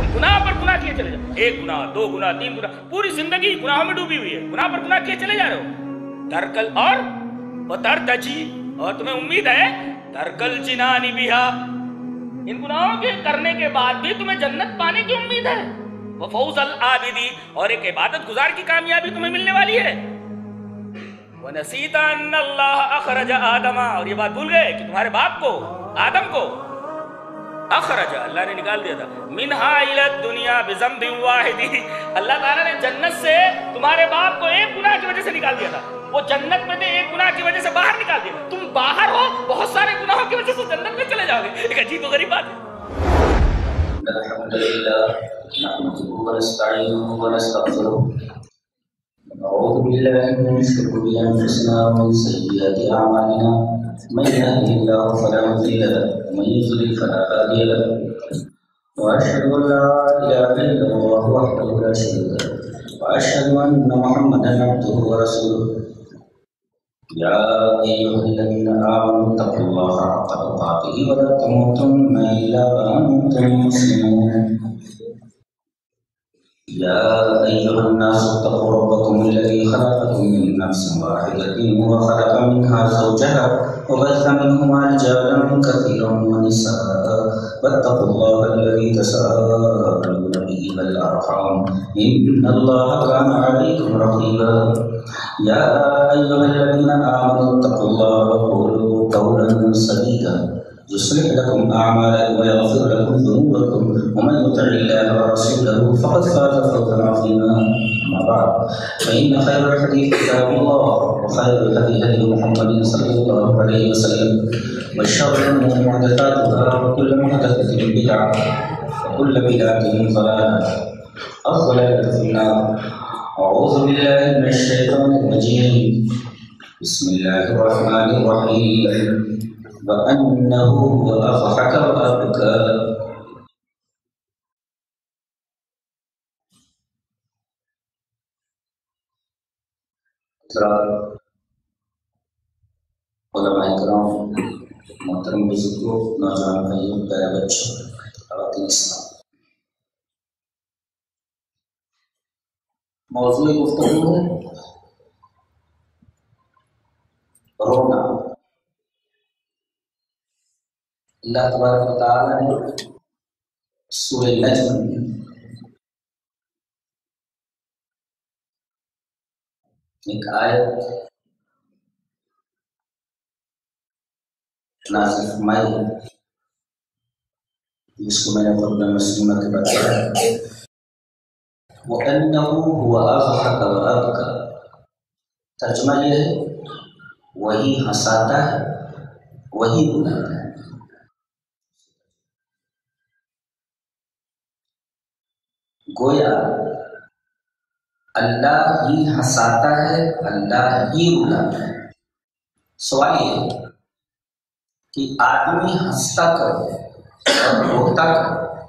تم گناہ پر گناہ کیے چلے جاؤ، ایک گناہ، دو گناہ، تین گناہ، پوری زندگی گناہوں میں ڈوبی ہوئی ہے، گناہ پر گناہ کیے چلے جا رہے ہو۔ ترکل اور وترتجی، اور تمہیں امید ہے ترکل جنانی بہا، ان گناہوں کے کرنے کے بعد بھی تمہیں جنت پانے کی امید ہے، وفوز العابدی، اور ایک عبادت گزار کی کامیابی تمہیں ملنے والی ہے۔ وَنَسِيتَ أَنَّ اللَّهَ أَخْرَجَ آدَمَ، اور یہ بات بھول گئے کہ تمہارے باپ کو، آدم کو، اخرج، اللہ نے نکال دیا تھا، منہا الی الدنیا بذنب واحد، اللہ تعالیٰ نے جنت سے تمہارے باپ کو ایک گناہ کی وجہ سے نکال دیا تھا، وہ جنت میں تھے، ایک گناہ کی وجہ سے باہر نکال دیا، تم باہر ہو بہت سارے گناہوں کی وجہ سے جنت میں چلے جاؤ گے، ایک عجیب و غریب بات ہے۔ الحمد لله نحمده ونستعينه ونستغفره نعوذ بالله من شرور انفسنا ومن سيئات اعمالنا من يهده الله فلا مضل له ومن يضلل فلا هادي له واشهد ان لا اله الا الله وحده لا شريك له واشهد ان محمدا عبده ورسوله يا ايها الذين امنوا اتقوا الله حق تقاته ولا تموتن الا وانتم مسلمون يا أيها الناس اتقوا ربكم الذي خلقكم من نفس واحدة وخلق منها زوجها وبث منهما رجالا كثيرا ونساء واتقوا الله الذي تساءلون به والأرحام إن الله كان عليكم رقيبا يا أيها الذين آمنوا اتقوا الله وقولوا قولا سديدا يصلح لكم أعمالكم ويغفر لكم ذنوبكم ومن يطع الله ورسوله فقد فاز فوزا عظيما أما بعد فإن خير الحديث كتاب الله وخير الهدي هدي محمد صلى الله عليه وسلم وشر الأمور محدثاتها وكل محدثة بدعة وكل بدعة ضلالة الضلالة في النار أعوذ بالله من الشيطان الرجيم بسم الله الرحمن الرحيم وأنه هو أضحك وأبكى علماء کرام، محترم بزرگوں، نوجوان بھائیوں، پیارے بچوں، خواتین اسلام، موضوع گفتگو ہے رونا۔ اللہ تبارک و تعالیٰ نے سورہ نجم میں ایک آیت نازل فرمائی ہے جس کو میں نے خطبہ مسلمہ کے بتایا وَأَنَّهُ هُوَ أَضْحَكَ وَأَبْكَى، ترجمہ یہ ہے وہی ہنساتا ہے وہی رلاتا ہے۔ گویا اللہ ہی ہنساتا ہے، اللہ ہی رلاتا ہے۔ سوال یہ ہے کہ آدمی ہنستا کب اور روتا کب؟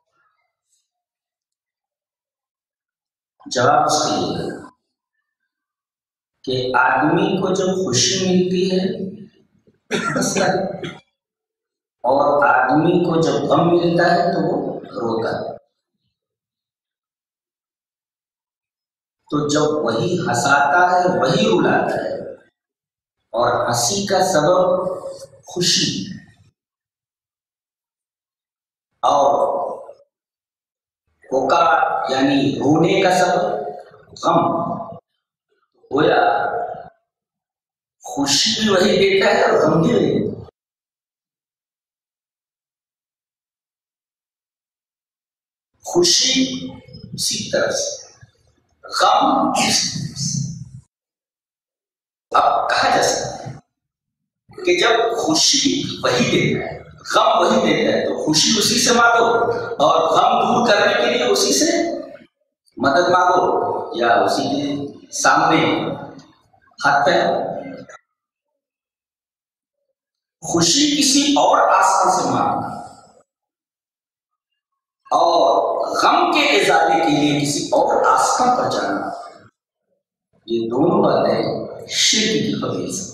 جواب اس کے لیے کہ آدمی کو جب خوشی ملتی ہے ہنستا ہے، اور آدمی کو جب غم ملتا ہے تو وہ روتا ہے۔ تو جب وہی ہنساتا ہے وہی رلاتا ہے، اور ہنسی کا سبب خوشی اور ہوکا یعنی رونے کا سبب غم، گویا خوشی بھی وہی دیتا ہے اور غم بھی وہی دیتا ہے۔ خوشی اسی طرح سے، غم اب کہا جا سکتا ہے کہ جب خوشی وہی دیتا ہے، غم وہی دیتا ہے، تو خوشی اسی سے مانگو اور غم دور کرنے کے لیے اسی سے مدد مانگو یا اسی کے سامنے ہاتھ پھیلاؤ۔ خوشی کسی اور آسان سے مانگنا اور غم کے ازالے کے لیے کسی اور آسان پر جانا، یہ دونوں باتیں شرک کی قبیل سے۔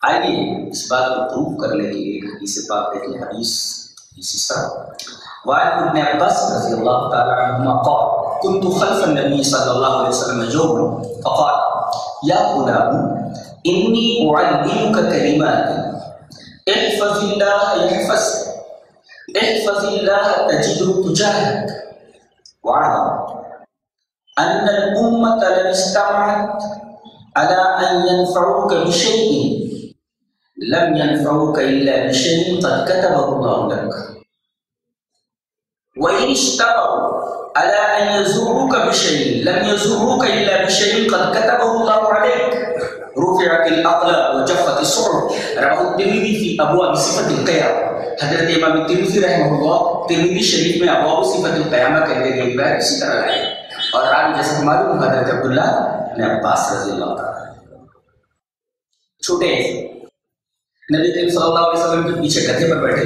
آئیے اس بات کو پروف کرنے کے لیے حدیث پاک دیکھیں، حدیث اس طرح وعن ابن عباس رضی اللہ تعالی عنہما قال كنت خلف النبي صلی اللہ علیہ وسلم يوما فقال یا غلام انی اعلمك كلمات احفظ الله يحفظك احفظ الله تجده تجاهك واعلم ان الامه لن اجتمعت على ان ينفعوك بشيء لم ينفعوك الا بشيء قد كتبه الله لك وإن اشتروا على أن يزوروك بشيء لم يزوروك إلا بشيء قد كتبه الله عليك رفعت الأقلام وجفت الصحف رواه الترمذي في أبواب صفة القيامة. حضرت امام ترمذی رحمہ اللہ ترمذی شریف میں ابواب صفت القیامہ کہتے گئے بات اسی طرح ہے، اور راوی جیسے کہ معلوم حضرت عبداللہ بن عباس رضی اللہ تعالیٰ چھوٹے نبی کریم صلی اللہ علیہ وسلم کے پیچھے گدھے پر بیٹھے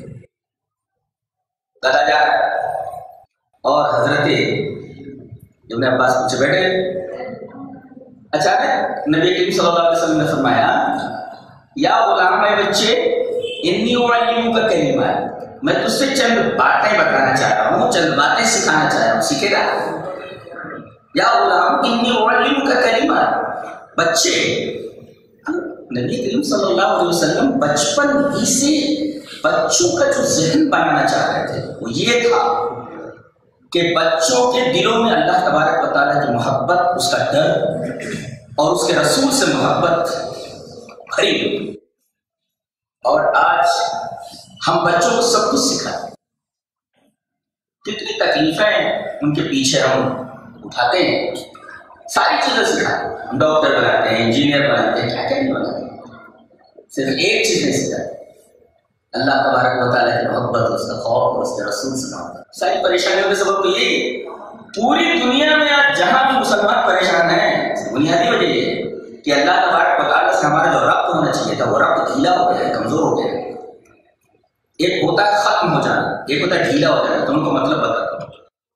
گدھا جا رہا ہے اور حضرت ابن عباس پیچھے بیٹھے. اچانک نبی کریم صلی اللہ علیہ وسلم نے فرمایا یا غلام اے بچے انی اعلمک کلمات، میں تجھ سے چند باتیں بتانا چاہ رہا ہوں، چند باتیں سکھانا چاہ رہا ہوں، سیکھے گا؟ یا غلام انی اعلمک کلمات، بچے نبی کریم صلی اللہ علیہ وسلم بچپن ہی سے بچوں کا جو ذہن بنانا چاہ رہے تھے وہ یہ تھا کہ بچوں کے دلوں میں اللہ تبارک و تعالیٰ کی محبت، اس کا ڈر اور اس کے رسول سے محبت بھری. اور آج ہم بچوں کو سب کچھ سکھاتے ہیں، کتنی تکلیفیں ان کے پیچھے ہم اٹھاتے ہیں، ساری چیزیں سکھاتے ہیں، ہم ڈاکٹر بناتے ہیں، انجینئر بناتے ہیں، کیا کیا نہیں بناتے، صرف ایک چیز نہیں سکھاتے، اللہ تبارک و تعالیٰ کی محبت، اس کا خوف اور اس کے رسول سے محبت. ساری پریشانیوں کے سبب تو یہی پوری دنیا میں آج جہاں بھی مسلمان پریشان ہیں بنیادی وجہ یہ ہے کہ اللہ تبارک و تعالیٰ سے ہمارا جو ربط ہونا چاہیے تھا وہ ربط ڈھیلا ہو گیا ہے، کمزور ہو گیا ہے. ایک ہوتا ہے ختم ہو جانا، ایک ہوتا ہے ڈھیلا ہو جانا. تم کو مطلب بتاتا ہوں.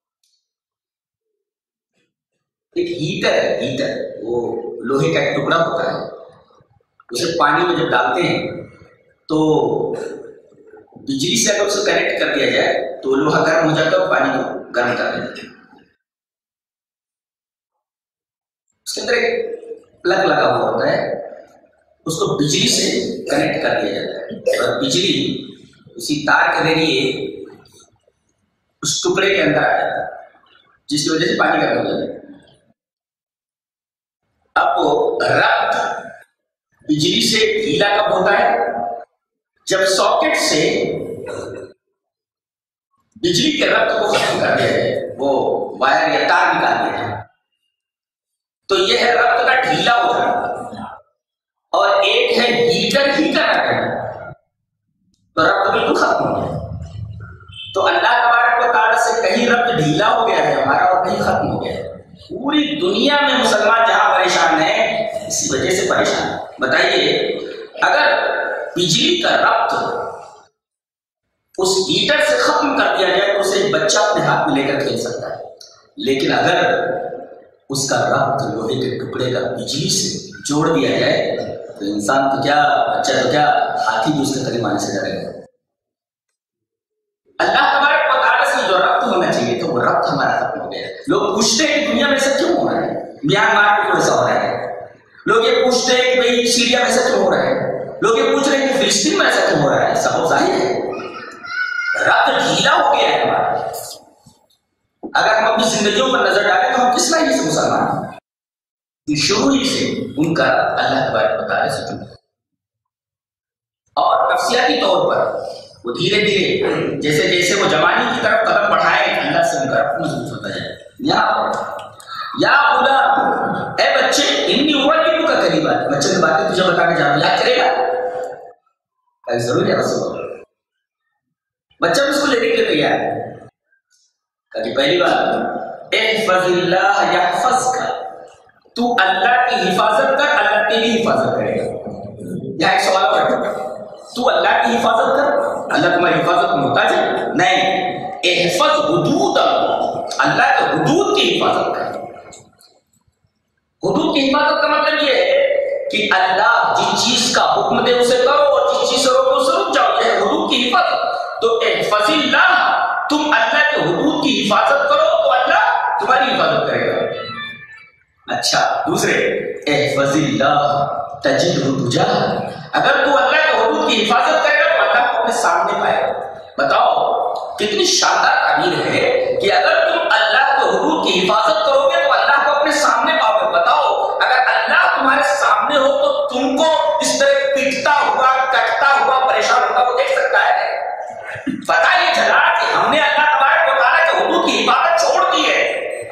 ایک ہیٹر ہے، ہیٹر وہ لوہے کا ایک ٹکڑا ہوتا ہے، اسے پانی میں جب ڈالتے ہیں تو بجلی سے اگر اسے کنیکٹ کر دیا جائے تو لوہا گرم ہو جاتا ہے اور پانی کو گرم کر دیتا ہے. اس کے اندر ایک پلگ لگا ہوا ہوتا ہے، اس کو بجلی سے کنیکٹ کر دیا جاتا ہے اور بجلی اسی تار کے ذریعے اس ٹکڑے کے اندر آ جاتا ہے جس کی وجہ سے پانی گرم ہو جاتا ہے. اب وہ ربط بجلی سے ڈھیلا کب ہوتا ہے؟ جب ساکٹ سے بجلی کے ربط کو ختم کر دیا جائے، وہ وائر یا تار نکال دیا جائے تو یہ ہے ربط کا ڈھیلا ہو جانا. اور ایک ہے ہیٹر ہی کا رکھنا تو ربط بالکل ختم ہو گیا. تو اللہ تبارک و تعالیٰ سے کہیں ربط ڈھیلا ہو گیا ہے ہمارا اور کہیں ختم ہو گیا ہے. پوری دنیا میں مسلمان جہاں پریشان ہیں اسی وجہ سے پریشان. بتائیے اگر بجلی کا ربط اس ہیٹر سے ختم کر دیا جائے تو اسے بچہ اپنے ہاتھ میں لے کر کھیل سکتا ہے، لیکن اگر اس کا ربط لوہے کے ٹکڑے کا بجلی سے جوڑ دیا جائے تو انسان تو کیا، بچہ تو کیا، ہاتھی بھی اس کے قریب آنے سے ڈرے گا. اللہ تبارک و تعالیٰ سے جو ربط ہونا چاہیے تو وہ ربط ہمارا ختم ہو گیا. لوگ پوچھتے ہیں کہ دنیا میں ایسا کیوں ہو رہا ہے، میانمار میں کیوں ایسا ہو رہا ہے. لوگ یہ پوچھتے ہیں کہ بھائی سیریا میں ایسا کیوں ہو رہا ہے. لوگ یہ پوچھ رہے ہیں کہ فلسطین میں ایسا کیوں ہو رہا ہے. سب ظاہر ہے ربط ڈھیلا ہو گیا ہے ہمارا. اگر ہم اپنی زندگیوں پر نظر ڈالیں تو ہم کس لائن سے مسلمان ہیں؟ شروع ہی سے ان کا اللہ تبارک و تعالیٰ سے جڑا اور نفسیاتی طور پر وہ دھیرے دھیرے جیسے جیسے وہ جوانی کی طرف قدم بڑھائے اللہ سے ان کا ربط مضبوط ہوتا جائے. یا غلام اے بچے انی اعلمک کلمات، میں چند باتیں تجھے بتانے جا رہا ہوں، یاد کرے گا؟ ضرور ہے رسول اللہ. بچہ اس کو لینے کے لیے تیار ہے. کہ پہلی بات احفظ اللہ یحفظک، تو اللہ کی حفاظت کر اللہ تیری حفاظت کرے گا. یہاں ایک سوال ہے، تو اللہ کی حفاظت کر اللہ تمہاری حفاظت میں محتاج ہے؟ نہیں، احفظ حدود اللہ کے حدود کی حفاظت کر. حدود کی حفاظت کا مطلب یہ ہے کہ اللہ جس چیز کا حکم حکم دے اسے کرو اور جس چیز سے روکو اسے رک جاؤ. یہ ہے حدود کی حفاظت. تو احفظ اللہ، تم اللہ کے حدود کی حفاظت کرو تو اللہ تمہاری حفاظت کرے گا. اچھا دوسرے، احفظ اللہ تجدہ تجاہک، اگر تو اللہ کے حدود کی حفاظت کرے گا تو اللہ کو اپنے سامنے پائے گا. بتاؤ کتنی شاندار تعبیر ہے کہ اگر تم اللہ کے حدود کی حفاظت کرو گے تو اللہ کو اپنے سامنے پاؤ گے. بتاؤ اگر اللہ تمہارے سامنے ہو تو تم کو اس طرح پٹتا ہوا کٹتا ہوا پریشان ہوتا وہ دیکھ سکتا ہے؟ پتا یہ چلا کہ ہم نے اللہ تبارک و تعالیٰ کے حدود کی حفاظت چھوڑ دی ہے.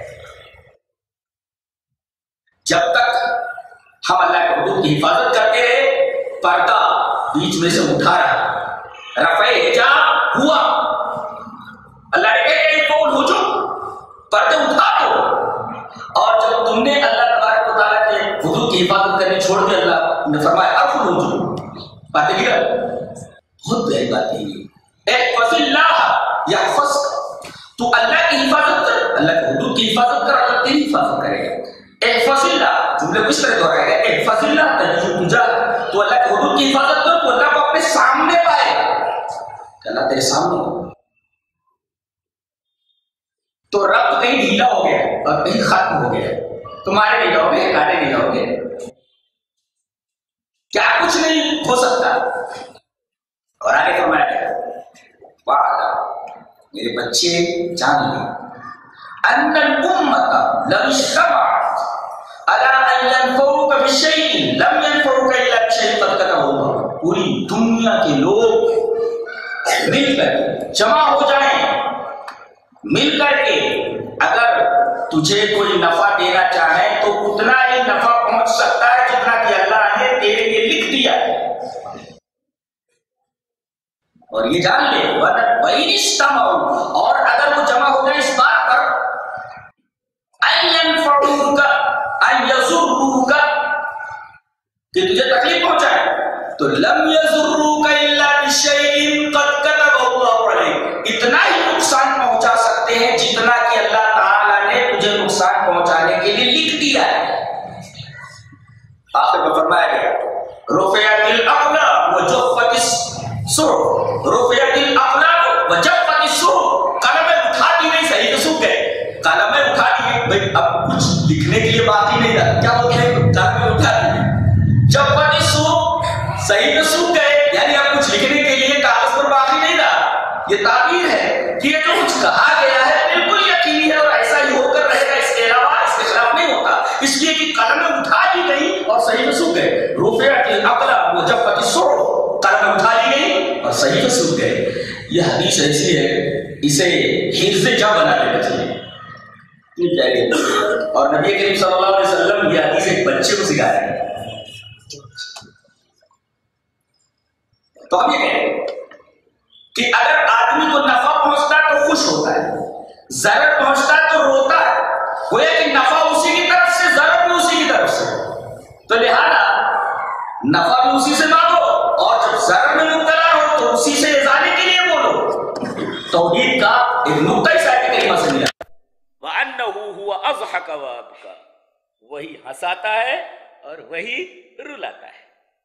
جب تک ہم اللہ کے حدود کی حفاظت کرتے رہے، پردہ بیچ میں سے اٹھا رہا، رفع حجاب ہوا، اللہ نے کہا ایک قول ہو جو پردے اٹھا دو. اور جب تم نے اللہ تبارک و تعالیٰ کے حدود کی حفاظت کرنے چھوڑ دیا، اللہ نے فرمایا ارفع ہو جو باتیں گرا. بہت پیاری بات ہے یہ. احفظ اللہ یحفظک، تو اللہ کی حفاظت کر، اللہ کے حدود کی حفاظت کر، اللہ تیری حفاظت کرے گا. احفظ اللہ جملے کو اس طرح دہرایا گیا، احفظ اللہ تجدہ تجاہک، تو اللہ کے حدود کی حفاظت کر تو اللہ کو اپنے سامنے پائے گا. اللہ تیرے سامنے ہو تو رب کہیں ڈھیلا ہو گیا اور کہیں ختم ہو گیا، تمہارے نہیں جاؤ گے، کاٹے نہیں جاؤ گے، کیا کچھ نہیں ہو سکتا. اور آگے فرمایا گیا میرے بچے جان لیں ان الامة لو اجتمعت على ان ينفعوك بشيء لم ينفعوك الا بشيء قد كتبه الله. پوری دنیا کے لوگ مل کر جمع ہو جائیں، مل کر کے اگر تجھے کوئی نفع دینا چاہے تو اتنا ہی نفع پہنچ سکتا ہے جتنا کہ اللہ نے تیرے لیے لکھ دیا ہے. اور یہ جان لے وَإِنِ اسْتَمَعُوا، اور اگر وہ جمع ہو جائے اس بات پر أَن يَنفَعُوكَ أَن يَضُرُّوكَ کہ تجھے تکلیف پہنچائے تو لم يَضُرُّوكَ إِلَّا بِشَيْءٍ قَدْ كَتَبَهُ اللَّهُ عَلَيْكَ، اتنا ہی نقصان پہنچا سکتے ہیں جتنا کہ اللہ تعالیٰ نے تجھے نقصان پہنچانے کے لیے لکھ دیا ہے. آخر میں فرمایا گیا رفعت الاقلام وجفت الصحف، رفعت الاقلام وجفت الصحف، قلمیں اٹھا دی گئی، صحیح تو سوکھ گئے، قلمیں اٹھا دی گئی، بھئی اب کچھ لکھنے کے لیے باقی نہیں تھا، کیا بولتے ہیں قلمیں اٹھا دی گئی، جفت الصحف صحیح تو سوکھ گئے، یعنی اب کچھ لکھنے کے لیے کاغذ پر باقی نہیں تھا. یہ تعبیر ہے کہ یہ جو کچھ کہا گیا ہے بالکل یقینی ہے اور ایسا ہی ہو کر رہے گا، اس کے علاوہ اس کے خلاف نہیں ہوتا، اس لیے کہ قلمیں اٹھا دی گئی اور صحیح تو سوکھ گئے. رفعت الاقلام وجفت الصحف، قلمیں اٹھا لی گئی اور صحیح تو سوکھ گئے. یہ حدیث ایسی ہے اسے حفظ جا بنا لینا چاہیے. اور نبی کریم صلی اللہ علیہ وسلم یہ حدیث ایک بچے کو سکھایا ہے. تو ہم یہ کہیں کہ اگر آدمی کو نفع پہنچتا ہے تو خوش ہوتا ہے، ضرر پہنچتا ہے تو روتا ہے، گویا کہ نفع اسی کی طرف سے، ضرر بھی اسی کی طرف سے، تو لہذا نفع بھی اسی سے مانگو اور جب ضرر میں مبتلا ہو تو اسی سے ازالے کے لیے بولو. توحید کا ایک نقطہ اس آیت کریمہ سے ملا. وَأَنَّهُ هُوَ أَضْحَكَ وَأَبْكَى، وہی ہنساتا ہے اور وہی رلاتا ہے.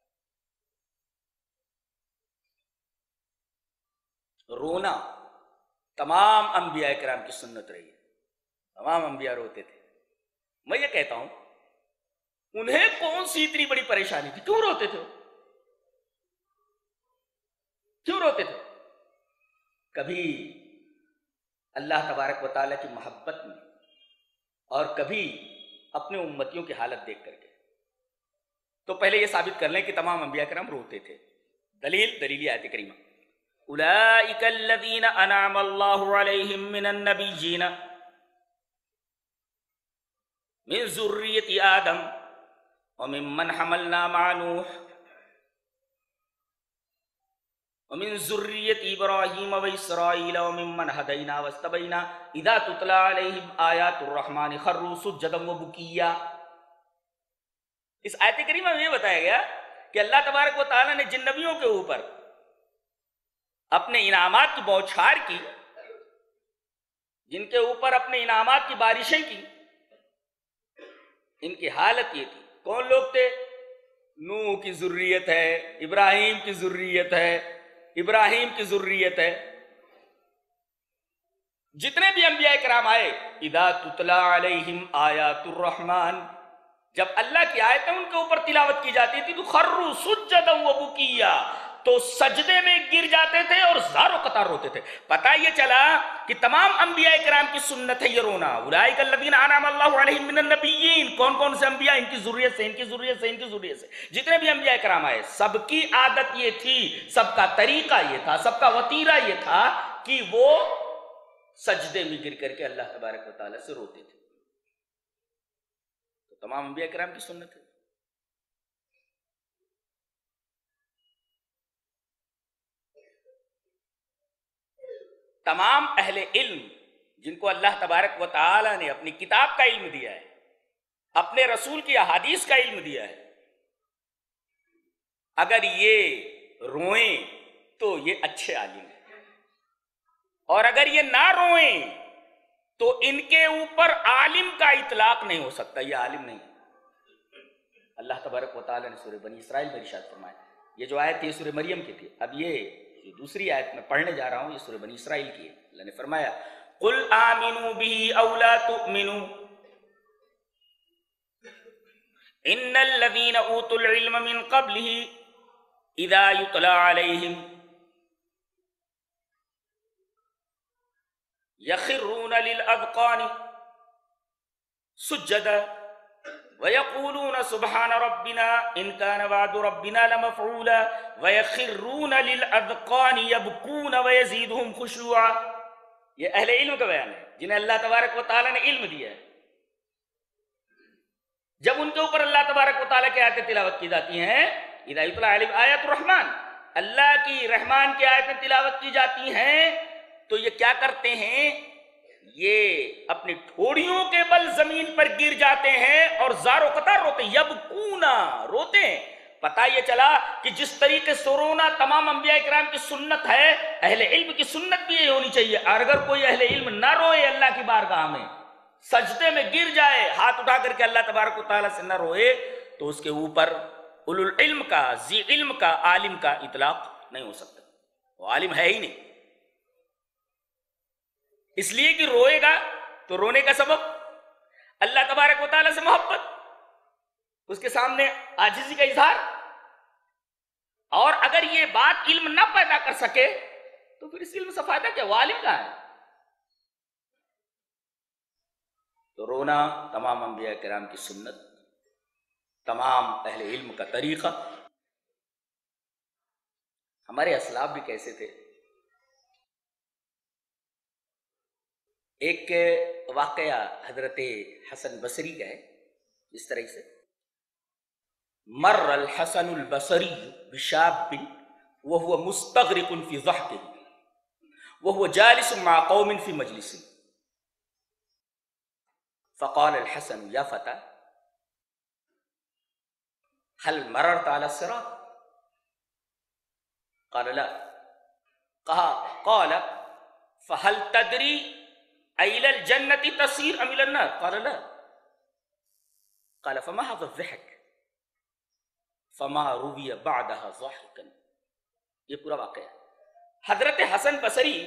رونا تمام انبیاء کرام کی سنت رہی ہے، تمام انبیاء روتے تھے. میں یہ کہتا ہوں انہیں کون سی اتنی بڑی پریشانی تھی، کیوں روتے تھے، کیوں روتے تھے؟ کبھی اللہ تبارک و تعالیٰ کی محبت میں اور کبھی اپنے امتیوں کی حالت دیکھ کر کے. تو پہلے یہ ثابت کر لیں کہ تمام انبیاء کرام روتے تھے. دلیل آیت کریمہ اولئک الذین انعم اللہ علیہم من النبیین من ذریۃ آدم وممن حملنا مع نوح ومن ذریۃ ابراہیم واسرائیل وممن ہدینا واجتبینا اذا تتلی علیہم آیات الرحمن خروا سجدا وبکیا. اس آیت کریمہ میں یہ بتایا گیا کہ اللہ تبارک و تعالیٰ نے جن نبیوں کے اوپر اپنے انعامات کی بوچھار کی، جن کے اوپر اپنے انعامات کی بارشیں کی، ان کی حالت یہ تھی. کون لوگ تھے؟ नूह की ज़ुर्रियत है, इब्राहिम की ज़ुर्रियत है, इब्राहिम की ज़ुर्रियत है। जितने भी अंबिया किराम आए, इदा तुतला अलैहिम आयातुर रहमान, जब अल्लाह की आयतें उनके ऊपर तिलावत की जाती थी तो खर्रू सुज्जदन व बुकिया, तो सजदे में गिर जाते थे और ज़ारो कतार रोते थे। पता ये चला कि तमाम अंबिया किराम की सुन्नत है ये रोना। उलाइका अल्लज़ीना अनअम अल्लाहु अलैहिम मिनन नबिय्यीन, कौन कौन से अंबिया, इनकी ज़ुर्रियत से, इनकी ज़ुर्रियत से, इनकी ज़ुर्रियत से जितने भी अंबिया किराम आए, सबकी आदत ये थी, सबका तरीका ये था, सबका वतीरा ये था कि वो सजदे में गिर करके अल्लाह तबारक व तआला से रोते थे। तो तमाम अंबिया किराम की सुन्नत है। तमाम अहले इल्म जिनको अल्लाह तबारक व तआला ने अपनी किताब का इल्म दिया है, अपने रसूल की अहादीस का इल्म दिया है, अगर ये रोएं तो ये अच्छे आलिम हैं, और अगर ये ना रोएं तो इनके ऊपर आलिम का इतलाक नहीं हो सकता, ये आलिम नहीं। अल्लाह तबारक व तआला ने सूरह बनी इसराइल में इरशाद फरमाया, ये जो आयत थी सूरह मरियम की थी, अब ये दूसरी आयत में पढ़ने जा रहा हूं, ये सूरह बनी इसराइल की है। अल्लाह ने फरमाया कुल आमिनू बिही औ ला तुमिनू इन्नल लज़ीना ऊतुल इल्म मिन क़ब्लिही इज़ा युतला अलैहिम यख़िर्रून लिल अज़क़ानि सुज्जदा वयक़ूलून सुब्हान रब्बिना इन कान वअदु रब्बिना लमफ़ऊला वयख़िर्रून लिल अज़क़ानि यबकून वयज़ीदुहुम खुशूआ। ये अहले इल्म का बयान है जिन्हें अल्लाह तबारक व तआला ने इल्म दिया है। जब उनके ऊपर अल्लाह तबारक व तआला की आयतें तिलावत की जाती हैं, इज़ा युतला अलैहिम आयातुर रहमान, अल्लाह की रहमान की आयतें तिलावत की जाती हैं, तो ये क्या करते हैं, ये अपनी ठोड़ियों के बल जमीन पर गिर जाते हैं और ज़ारो कतार रोते हैं, यबकूना, रोते हैं। पता ये चला कि जिस तरीके से रोना तमाम अंबिया किराम की सुन्नत है, अहले इल्म की सुन्नत भी ये होनी चाहिए। और अगर कोई अहले इल्म ना रोए अल्लाह की बारगाह में, सजदे में गिर जाए, हाथ उठा करके अल्लाह तबारक व तआला से न रोए, तो उसके ऊपर उलुल इल्म का, जी इल्म का, आलिम का इतलाक नहीं हो सकता, वो आलिम है ही नहीं। इसलिए कि रोएगा तो रोने का सबब अल्लाह तबारक व तआला से मोहब्बत, उसके सामने आजिज़ी का इजहार। और अगर ये बात इल्म ना पैदा कर सके तो फिर इस इल्म से फायदा क्या, वो आलिम कहां है। तो रोना तमाम अंबिया किराम की सुन्नत, तमाम अहले इल्म का तरीका। हमारे असलाफ भी कैसे थे। एक वाकया हजरत हसन बसरी का है, इस तरह से मर्र अल हसन अल बसरी बिशाबिन व हुवा मुस्तग़रिक़ुन फी ज़हकिही व हुवा जालिसुन मअ क़ौमिन फी मजलिसिन फ़क़ाल अल हसन या फ़ता हल मर्रत अला सिरात क़ाल ला क़ाल फ़हल तदरी अइलल जन्नति तसीर अम इलन नार क़ाल ला क़ाल फ़मा हाज़ा ज़हक फ़मा रुविया बअदहा ज़ाहिकन। ये पूरा वाक़या। हजरत हसन बसरी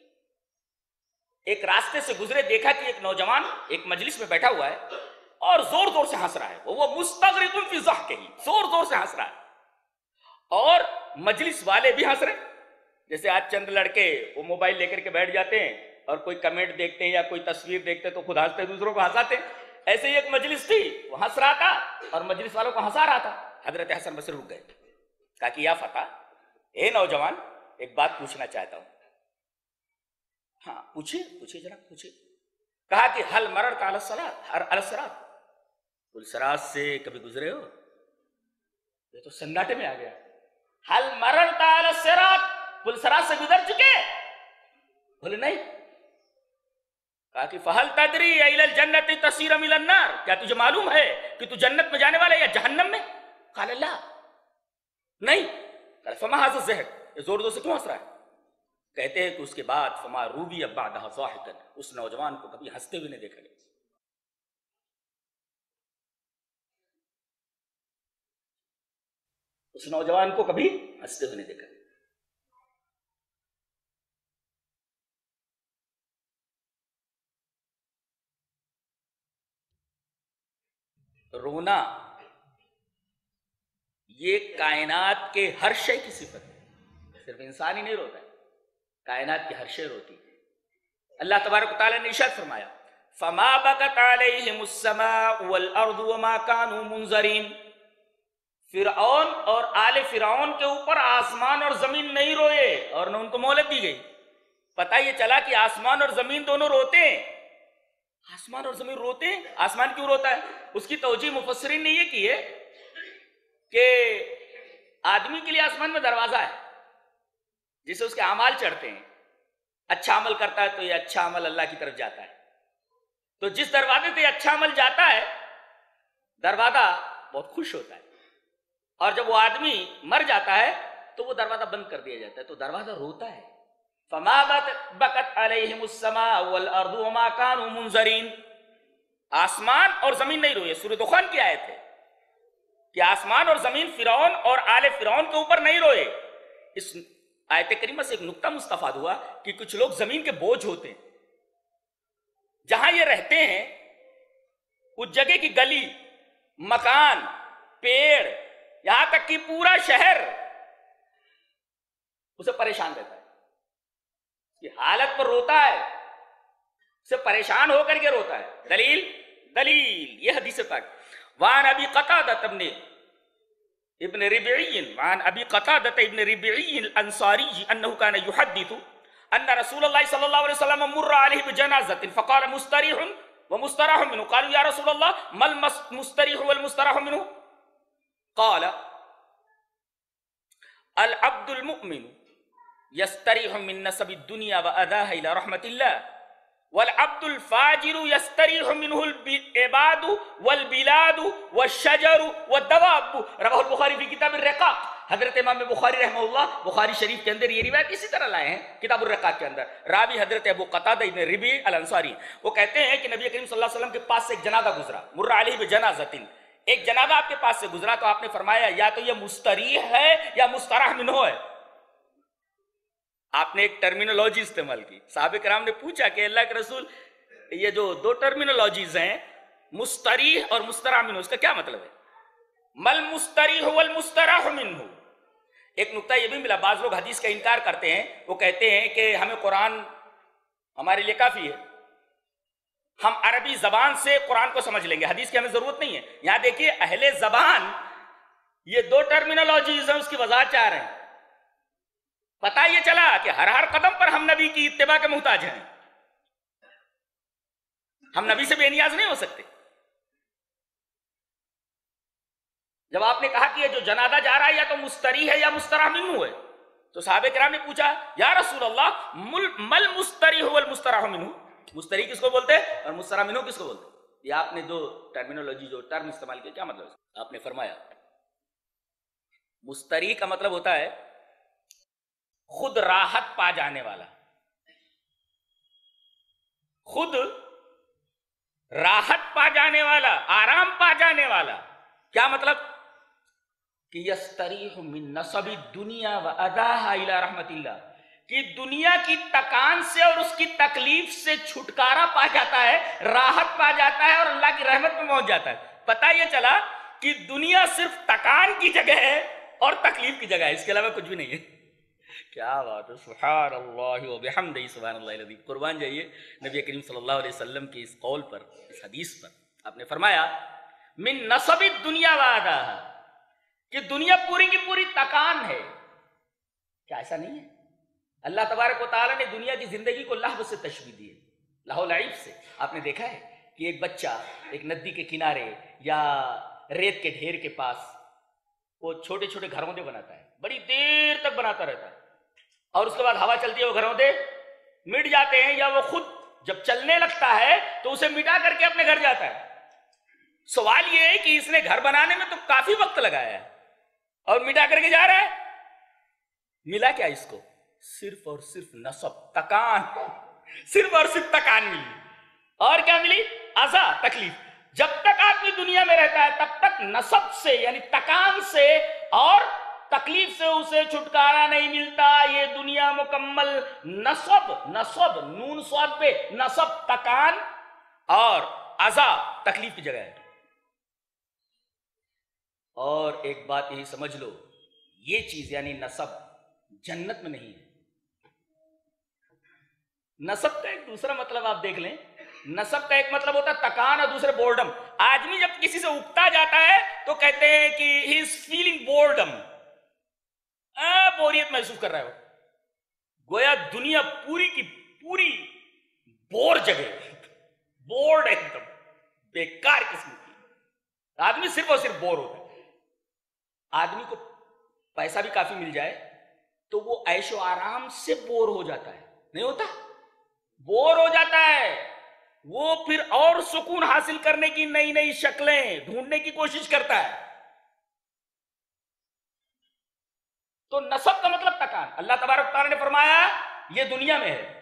एक रास्ते से गुजरे, देखा कि एक नौजवान एक मजलिस में बैठा हुआ है और जोर जोर से हंस रहा है, वो मुस्तग़रिक़ुन फ़ी ज़हकिही, जोर जोर से हंस रहा है और मजलिस वाले भी हंस रहे। जैसे आज चंद लड़के वो मोबाइल लेकर के बैठ जाते हैं और कोई कमेंट देखते हैं या कोई तस्वीर देखते हैं तो खुद हंसते हैं, दूसरों को हंसाते हैं। ऐसे ही एक मजलिस थी, वो हंस रहा था और मजलिस वालों को हंसा रहा था। हजरत हसन बसरी रुक गए, कहा कि या फता, ए नौजवान, एक बात पूछना चाहता हूं। हाँ पूछिए, पूछिए जरा, पूछिए। कहा कि हल मररत अला सिरात, पुल सिरात से कभी गुजरे हो? ये तो सन्नाटे में आ गया। हल मररत अला सिरात, पुल सिरात से गुजर चुके? बोले नहीं। कहा कि फहल तदरी इलल जन्नति तसीर अम इलन नार, क्या तुझे मालूम है कि तू जन्नत में जाने वाला है या जहन्नम में? क़ाल ला, नहीं। क़ाल फमा हाज़ा ज़हक, ये जोर जोर से क्यों हंस रहा है? कहते हैं कि उसके बाद फमा रूबिया बअदहा ज़ाहिकन, उस नौजवान को कभी हंसते हुए नहीं देखा गया। اس نوجوان کو کبھی ہنستے ہوئے نہیں دیکھا. رونا یہ کائنات کے ہر شے کی صفت ہے، صرف انسان ہی نہیں روتا ہے، کائنات کی ہر شے روتی ہے. اللہ تبارک و تعالیٰ نے ارشاد فرمایا فما بکت علیہم السماء والارض وما كانوا منظرین. فرعون اور آل فرعون کے اوپر آسمان اور زمین نہیں روئے اور نہ ان کو مہلت دی گئی. پتہ یہ چلا کہ آسمان اور زمین دونوں روتے ہیں. آسمان اور زمین روتے ہیں. آسمان کیوں روتا ہے؟ اس کی توجیہ مفسرین نے یہ کی ہے کہ آدمی کے لیے آسمان میں دروازہ ہے جسے اس کے اعمال چڑھتے ہیں. اچھا عمل کرتا ہے تو یہ اچھا عمل اللہ کی طرف جاتا ہے. تو جس دروازے سے اچھا عمل جاتا ہے دروازہ بہت خوش ہوتا ہے، اور جب وہ آدمی مر جاتا ہے تو وہ دروازہ بند کر دیا جاتا ہے، تو دروازہ روتا ہے. فما بکت علیہم السماء والارض وما كانوا منظرین. آسمان اور زمین نہیں روئے. سورۃ دخان کی آیت ہے کہ آسمان اور زمین فرعون اور آل فرعون کے اوپر نہیں روئے. اس آیت کریمہ سے ایک نقطہ مستفاد ہوا کہ کچھ لوگ زمین کے بوجھ ہوتے ہیں. جہاں یہ رہتے ہیں اس جگہ کی گلی، مکان، پیڑ، یہاں تک کہ پورا شہر اسے پریشان رہتا ہے، اس کی حالت پر روتا ہے، اسے پریشان ہو کر کے روتا ہے. دلیل یہ حدیث پاک. وعن ابی قتادہ ابن ربعی الانصاری انه كان يحدث ان رسول الله صلى الله عليه وسلم مر عليه بجنازة فقال مستريح ومستراح منه. قالوا يا رسول الله ما المستريح والمستراح منه؟ قال العبد المؤمن يستريح من نسب الدنيا وأذاها إلى رحمة الله، والعبد الفاجر يستريح منه العباد والبلاد والشجر والدواب. رواه البخاری فی کتاب الرقاق. حضرت امام بخاری رحمہ اللہ بخاری شریف کے اندر یہ روایت اسی طرح لائے ہیں کتاب الرقاق کے اندر. راوی حضرت ابو قتادہ ابن ربیع الانصاری. وہ کہتے ہیں کہ نبی کریم صلی اللہ علیہ وسلم کے پاس سے ایک جنازہ گزرا. مر علیہ بجنازۃ، ایک جنازہ آپ کے پاس سے گزرا تو آپ نے فرمایا یا تو یہ مستریح ہے یا مستراح منہ ہے. آپ نے ایک ٹرمینالوجی استعمال کی. صحابہ کرام نے پوچھا کہ اللہ کے رسول یہ جو دو ٹرمینالوجیز ہیں مستریح اور مستراح منہ، اس کا کیا مطلب ہے؟ مل مستریح والمستراح منہ. ایک نقطہ یہ بھی ملا، بعض لوگ حدیث کا انکار کرتے ہیں، وہ کہتے ہیں کہ ہمیں قرآن ہمارے لیے کافی ہے، ہم عربی زبان سے قرآن کو سمجھ لیں گے، حدیث کی ہمیں ضرورت نہیں ہے. یہاں دیکھیے اہل زبان یہ دو ٹرمینالوجیز ہیں اس کی وضاحت چاہ رہے ہیں. پتہ یہ چلا کہ ہر قدم پر ہم نبی کی اتباع کے محتاج ہیں، ہم نبی سے بے نیاز نہیں ہو سکتے. جب آپ نے کہا کہ یہ جو جنازہ جا رہا ہے یا تو مستریح ہے یا مستراح منہ ہے، تو صحابہ کرام نے پوچھا یا رسول اللہ مل مستریح والمستراح منہ، مستریح کس کو بولتے ہیں اور مستراح منہ کس کو بولتے ہیں؟ یہ آپ نے دو ٹرمینالوجی جو ٹرم استعمال کیا، کیا مطلب ہے؟ آپ نے فرمایا مستریح کا مطلب ہوتا ہے خود راحت پا جانے والا، خود راحت پا جانے والا، آرام پا جانے والا. کیا مطلب؟ کہ یستریح من نصب الدنیا وأذاها الى رحمت اللہ، کہ دنیا کی تکان سے اور اس کی تکلیف سے چھٹکارا پا جاتا ہے، راحت پا جاتا ہے اور اللہ کی رحمت میں پہنچ جاتا ہے. پتہ یہ چلا کہ دنیا صرف تکان کی جگہ ہے اور تکلیف کی جگہ ہے، اس کے علاوہ کچھ بھی نہیں ہے. کیا بات ہے، سبحان اللہ وبحمدہ، سبحان اللہ العظیم. قربان جائیے نبی کریم صلی اللہ علیہ وسلم کی اس قول پر، اس حدیث پر. آپ نے فرمایا من نصب الدنیا وأذاها، کہ دنیا پوری کی پوری تکان ہے. کیا ایسا نہیں ہے؟ اللہ تبارک و تعالیٰ نے دنیا کی زندگی کو لہو سے تشبیہ دی ہے، لہو لعب سے. آپ نے دیکھا ہے کہ ایک بچہ ایک ندی کے کنارے یا ریت کے ڈھیر کے پاس وہ چھوٹے چھوٹے گھروندے بناتا ہے، بڑی دیر تک بناتا رہتا ہے، اور اس کے بعد ہوا چلتی ہے وہ گھروندے مٹ جاتے ہیں، یا وہ خود جب چلنے لگتا ہے تو اسے مٹا کر کے اپنے گھر جاتا ہے. سوال یہ ہے کہ اس نے گھر بنانے میں تو کافی وقت لگایا ہے اور مٹا کر کے جا رہا ہے. ملا کیا اس کو؟ صرف اور صرف نصب، تکان، صرف اور صرف تکان ملی. اور کیا ملی؟ عذا، تکلیف. جب تک آدمی دنیا میں رہتا ہے تب تک نصب سے یعنی تکان سے اور تکلیف سے اسے چھٹکارا نہیں ملتا. یہ دنیا مکمل نصب نون صاد پہ نصب تکان اور عذاب تکلیف کی جگہ ہے. اور ایک بات یہی سمجھ لو، یہ چیز یعنی نصب جنت میں نہیں ہے. نصب کا ایک دوسرا مطلب آپ دیکھ لیں. نصب کا ایک مطلب ہوتا ہے تکان اور دوسرے بورڈم. آدمی جب کسی سے اکتا جاتا ہے تو کہتے ہیں کہ ہی از فیلنگ بورڈم، بوریت محسوس کر رہا ہے. گویا دنیا پوری کی پوری بور جگہ، بورڈ ایک دم بیکار قسم کی. آدمی صرف اور صرف بور ہوتا ہے. آدمی کو پیسہ بھی کافی مل جائے تو وہ عیش و آرام سے بور ہو جاتا ہے. نہیں ہوتا؟ بور ہو جاتا ہے. وہ پھر اور سکون حاصل کرنے کی نئی نئی شکلیں ڈھونڈنے کی کوشش کرتا ہے. تو نصب کا مطلب تکان. اللہ تبارک تعالیٰ نے فرمایا یہ دنیا میں ہے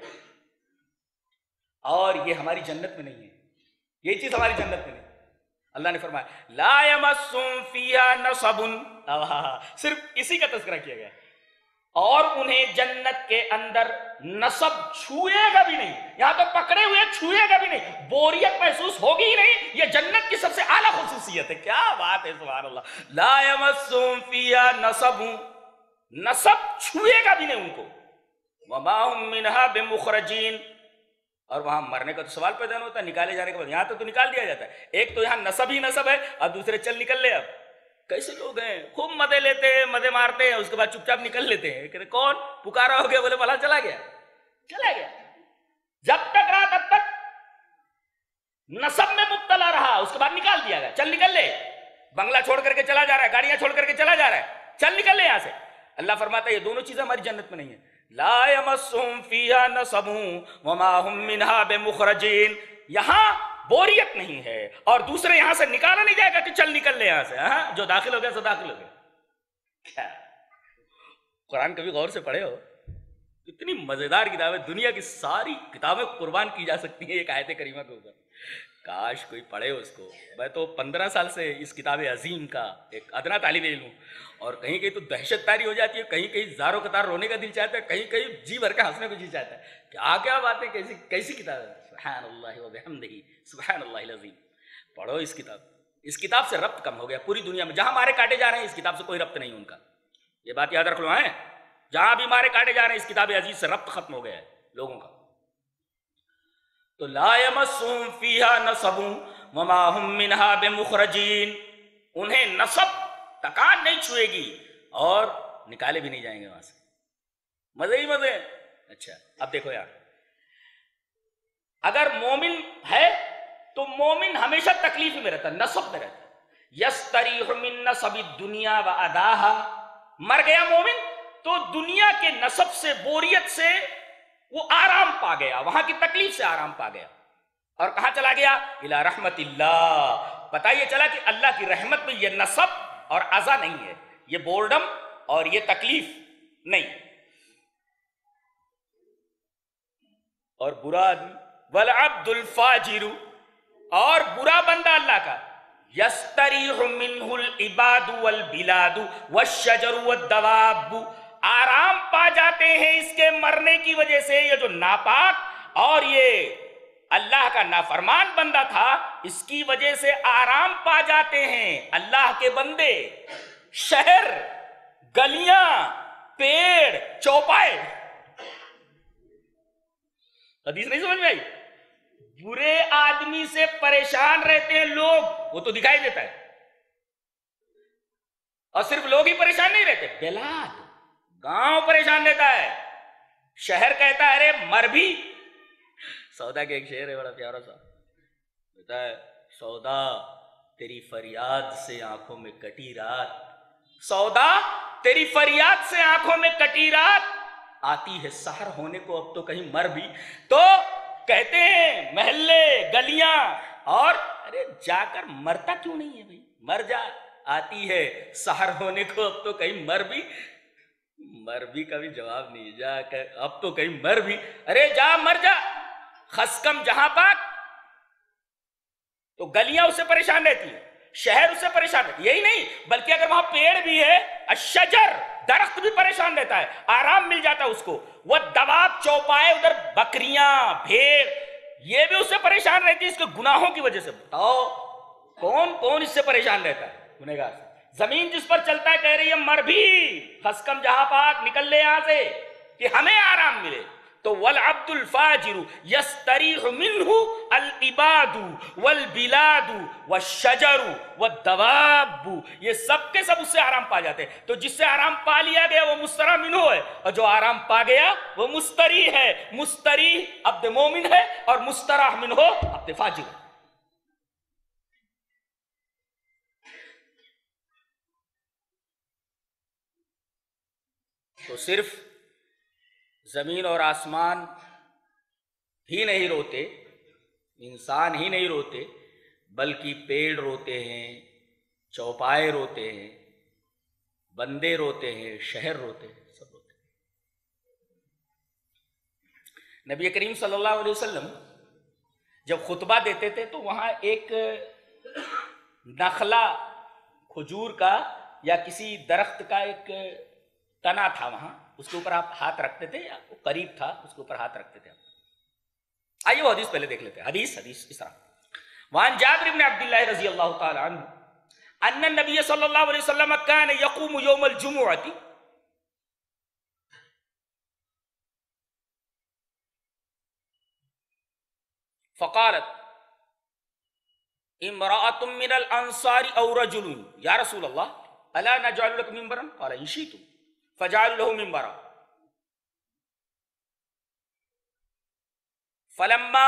اور یہ ہماری جنت میں نہیں ہے. یہ چیز ہماری جنت میں نہیں. اللہ نے فرمایا لا یمسہم فیہا نصب، صرف اسی کا تذکرہ کیا گیا. اور انہیں جنت کے اندر نصب چھوئے گا بھی نہیں. یہاں تو پکڑے ہوئے چھوئے گا بھی نہیں. بوریت محسوس ہوگی ہی نہیں. یہ جنت کی سب سے اعلیٰ خصوصیت ہے. کیا بات ہے، سبحان اللہ. لا یمسہم فیہا نصب، نصب چھوئے گا بھی نہیں ان کو. وما ہم منہا بمخرجین، اور وہاں مرنے کا تو سوال پیدا ہوتا ہے، نکالے جانے کے بعد. یہاں تو نکال دیا جاتا ہے. ایک تو یہاں نصب ہی نصب ہے اور دوسرے چل نکل لے. اب کیسے لوگ ہیں، خوب مدے لیتے ہیں، مدے مارتے ہیں، اس کے بعد چپ چاپ نکل لیتے ہیں. کہتے کون پکارا ہو گیا، بولے بھلا چلا گیا. جب تک رہا تب تک نصب میں مبتلا رہا، اس کے بعد نکال دیا گیا. چل نکل لے. بنگلہ چھوڑ کر کے چلا جا رہا ہے، گاڑیاں چھوڑ کر کے چلا جا رہا ہے، چل نکل لے یہاں سے. اللہ فرماتا ہے یہ دونوں چیزیں ہماری جنت میں نہیں ہیں. لا یمسہم فیہا نصب وما ہم منہا بمخرجین. یہاں بوریت نہیں ہے اور دوسرے یہاں سے نکالا نہیں جائے گا کہ چل نکل لے یہاں سے. جو داخل ہو گیا سو داخل ہو گیا. کیا قرآن کبھی غور سے پڑھے ہو؟ اتنی مزیدار کتاب ہے. دنیا کی ساری کتابیں قربان کی جا سکتی ہیں ایک آیت کریمہ کے اوپر. کاش کوئی پڑھے اس کو. میں تو 15 سال سے اس کتاب عظیم کا ایک ادنا طالب علم ہوں اور کہیں کہیں تو دہشت تاری ہو جاتی ہے، کہیں کہیں زاروں قطار رونے کا دل چاہتا ہے، کہیں کہیں جی بھر کے ہنسنے کو جی چاہتا ہے. کیا باتیں، کیسی کتاب ہے. سبحان اللہ و بحمدہ سبحان اللہ العظیم. پڑھو اس کتاب. اس کتاب سے ربط کم ہو گیا پوری دنیا میں. جہاں مارے کاٹے جا رہے ہیں اس کتاب سے کوئی ربط نہیں ان کا. یہ بات یاد رکھ لو. جہاں بھی مارے کاٹے جا رہے ہیں اس کتاب عزیز سے ربط ختم ہو گیا ہے لوگوں کا. تو لا یمسہم فیہا نصب وما ہم منہا بمخرجین. انہیں نصب تکان نہیں چھوئے گی اور نکالے بھی نہیں جائیں گے وہاں سے. مزے ہی مزے. اچھا اب دیکھو یار، اگر مومن ہے تو مومن ہمیشہ تکلیف میں رہتا ہے، نصب میں رہتا ہے. یستریح من نصب الدنیا واداہا. مر گیا مومن تو دنیا کے نصب سے، بوریت سے وہ آرام پا گیا، وہاں کی تکلیف سے آرام پا گیا. اور کہاں چلا گیا؟ الی رحمت اللہ. پتہ یہ چلا کہ اللہ کی رحمت میں یہ نصب اور عزا نہیں ہے، یہ بورڈم اور یہ تکلیف نہیں. اور برا آدمی والعبد الفاجر، اور برا بندہ اللہ کا، یستریح منہ العباد والبلاد والشجر والدواب. آرام پا جاتے ہیں اس کے مرنے کی وجہ سے. یہ جو ناپاک اور یہ اللہ کا نافرمان بندہ تھا، اس کی وجہ سے آرام پا جاتے ہیں اللہ کے بندے. شہر، گلیاں، پیڑ، چوپائے. حدیث نہیں سمجھ میں آئی؟ برے آدمی سے پریشان رہتے ہیں لوگ، وہ تو دکھائی دیتا ہے. اور صرف لوگ ہی پریشان نہیں رہتے، بلاد، گاؤں پریشان رہتا ہے. شہر کہتا ہے ارے مر بھی. سودا کے ایک شعر ہے بڑا پیارا سا، کہتا ہے سودا تیری فریاد سے آنکھوں میں کٹی رات. سودا تیری فریاد سے آنکھوں میں کٹی رات، آتی ہے سحر ہونے کو اب تو کہیں مر بھی. تو کہتے ہیں محلے، گلیاں، اور ارے جا کر مرتا کیوں نہیں ہے بھائی، مر جا. آتی ہے سحر ہونے کو اب تو کہیں مر بھی. مر بھی کا بھی جواب نہیں، جا کر اب تو کہیں مر بھی. ارے جا مر جا. خسکم جہاں پاک. تو گلیاں اس سے پریشان رہتی ہیں، شہر اس سے پریشان رہتا ہے. یہی نہیں بلکہ اگر وہاں پیڑ بھی ہے، الشجر درخت بھی پریشان رہتا ہے، آرام مل جاتا ہے اس کو. وہ دواب چوپائے ادھر بکریاں بھیڑ یہ بھی اس سے پریشان رہتی ہے اس کے گناہوں کی وجہ سے. بتاؤ کون اس سے پریشان رہتا ہے؟ گنہگار. زمین جس پر چلتا ہے کہہ رہی ہے مر بھی خسکم جہاں پاک نکل لے یہاں سے کہ ہمیں آرام ملے. تو والعبد الفاجر یستریح منہ العباد والبلاد والشجر والدواب، یہ سب کے سب اس سے آرام پا جاتے ہیں. تو جس سے آرام پا لیا گیا وہ مستریح منہ ہے، اور جو آرام پا گیا وہ مستریح ہے. مستریح عبد مومن ہے اور مستراح منہ عبد فاجر ہے. تو صرف زمین اور آسمان ہی نہیں روتے، انسان ہی نہیں روتے، بلکہ پیڑ روتے ہیں، چوپائے روتے ہیں، بندے روتے ہیں، شہر روتے ہیں، سب روتے ہیں. نبی کریم صلی اللہ علیہ وسلم جب خطبہ دیتے تھے تو وہاں ایک نخلا کھجور کا یا کسی درخت کا ایک تنا تھا، وہاں اس کے اوپر آپ ہاتھ رکھتے تھے، یا قریب تھا اس کے اوپر ہاتھ رکھتے تھے. آئیے وہ حدیث پہلے دیکھ لیتے ہیں. حدیث اس طرح. وعن جابر بن عبد اللہ رضی اللہ تعالی عنہ ان النبی صلی اللہ علیہ وسلم كان يقوم يوم الجمعة فقالت امرأة من الانصار او رجل یا رسول اللہ الا نجعل لك منبرا قال ان شئتم فجعلوا له منبرا فلما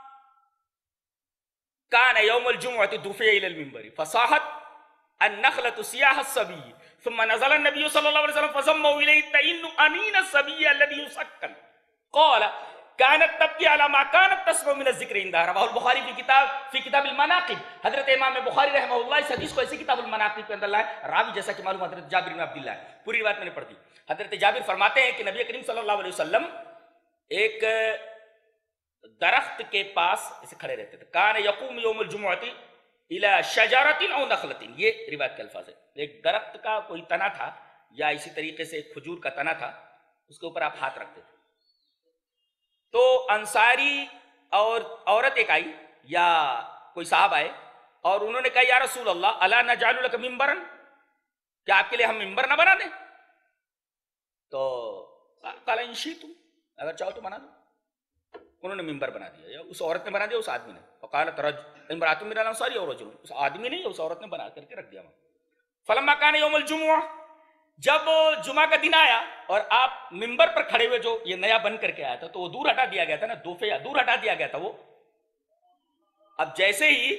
كان يوم الجمعة دفع إلى المنبر فصاحت النخلة سياح الصبي ثم نزل النبي صلى الله عليه وسلم فزموا إليه تئن أنين الصبي الذي يسكن قال كانت تبكي على ما كانت تسمع من الذكر عندها. رواه البخاری في کتاب المناقب. حضرت امام بخاری رحمہ اللہ اس حدیث کو ایسی کتاب المناقب کے اندر لائے. راوی جیسا کہ معلوم حضرت جابر بن عبداللہ ہے. پوری روایت میں نے پڑھ دی. حضرت جابر فرماتے ہیں کہ نبی کریم صلی اللہ علیہ وسلم ایک درخت کے پاس اسے کھڑے رہتے تھے. کان یقوم یوم الجمعۃ الی شجرۃ او نخلۃ، یہ روایت کے الفاظ ہے. ایک درخت کا کوئی تنا تھا یا اسی طریقے سے ایک کھجور کا تنا تھا، اس کے اوپر آپ ہاتھ رکھتے تھے. تو انصاری اور عورت ایک آئی یا کوئی صاحب آئے اور انہوں نے کہا یا رسول اللہ الا نجعل لک منبرا، کیا آپ کے لیے ہم منبر نہ بنا دیں؟ تو قال ان شئتم، اگر چاہو تو بنا دو. انہوں نے منبر بنا دیا، یا اس عورت نے بنا دیا اس آدمی نے. فقالت امرأة من الانصار او رجل، اس آدمی نے اس عورت نے بنا کر کے رکھ دیا. فلما كان يوم الجمعہ، جب جمعہ کا دن آیا اور آپ منبر پر کھڑے ہوئے جو یہ نیا بن کر کے آیا تھا تو وہ دور ہٹا دیا گیا تھا نا، دور ہٹا دیا گیا تھا وہ. اب جیسے ہی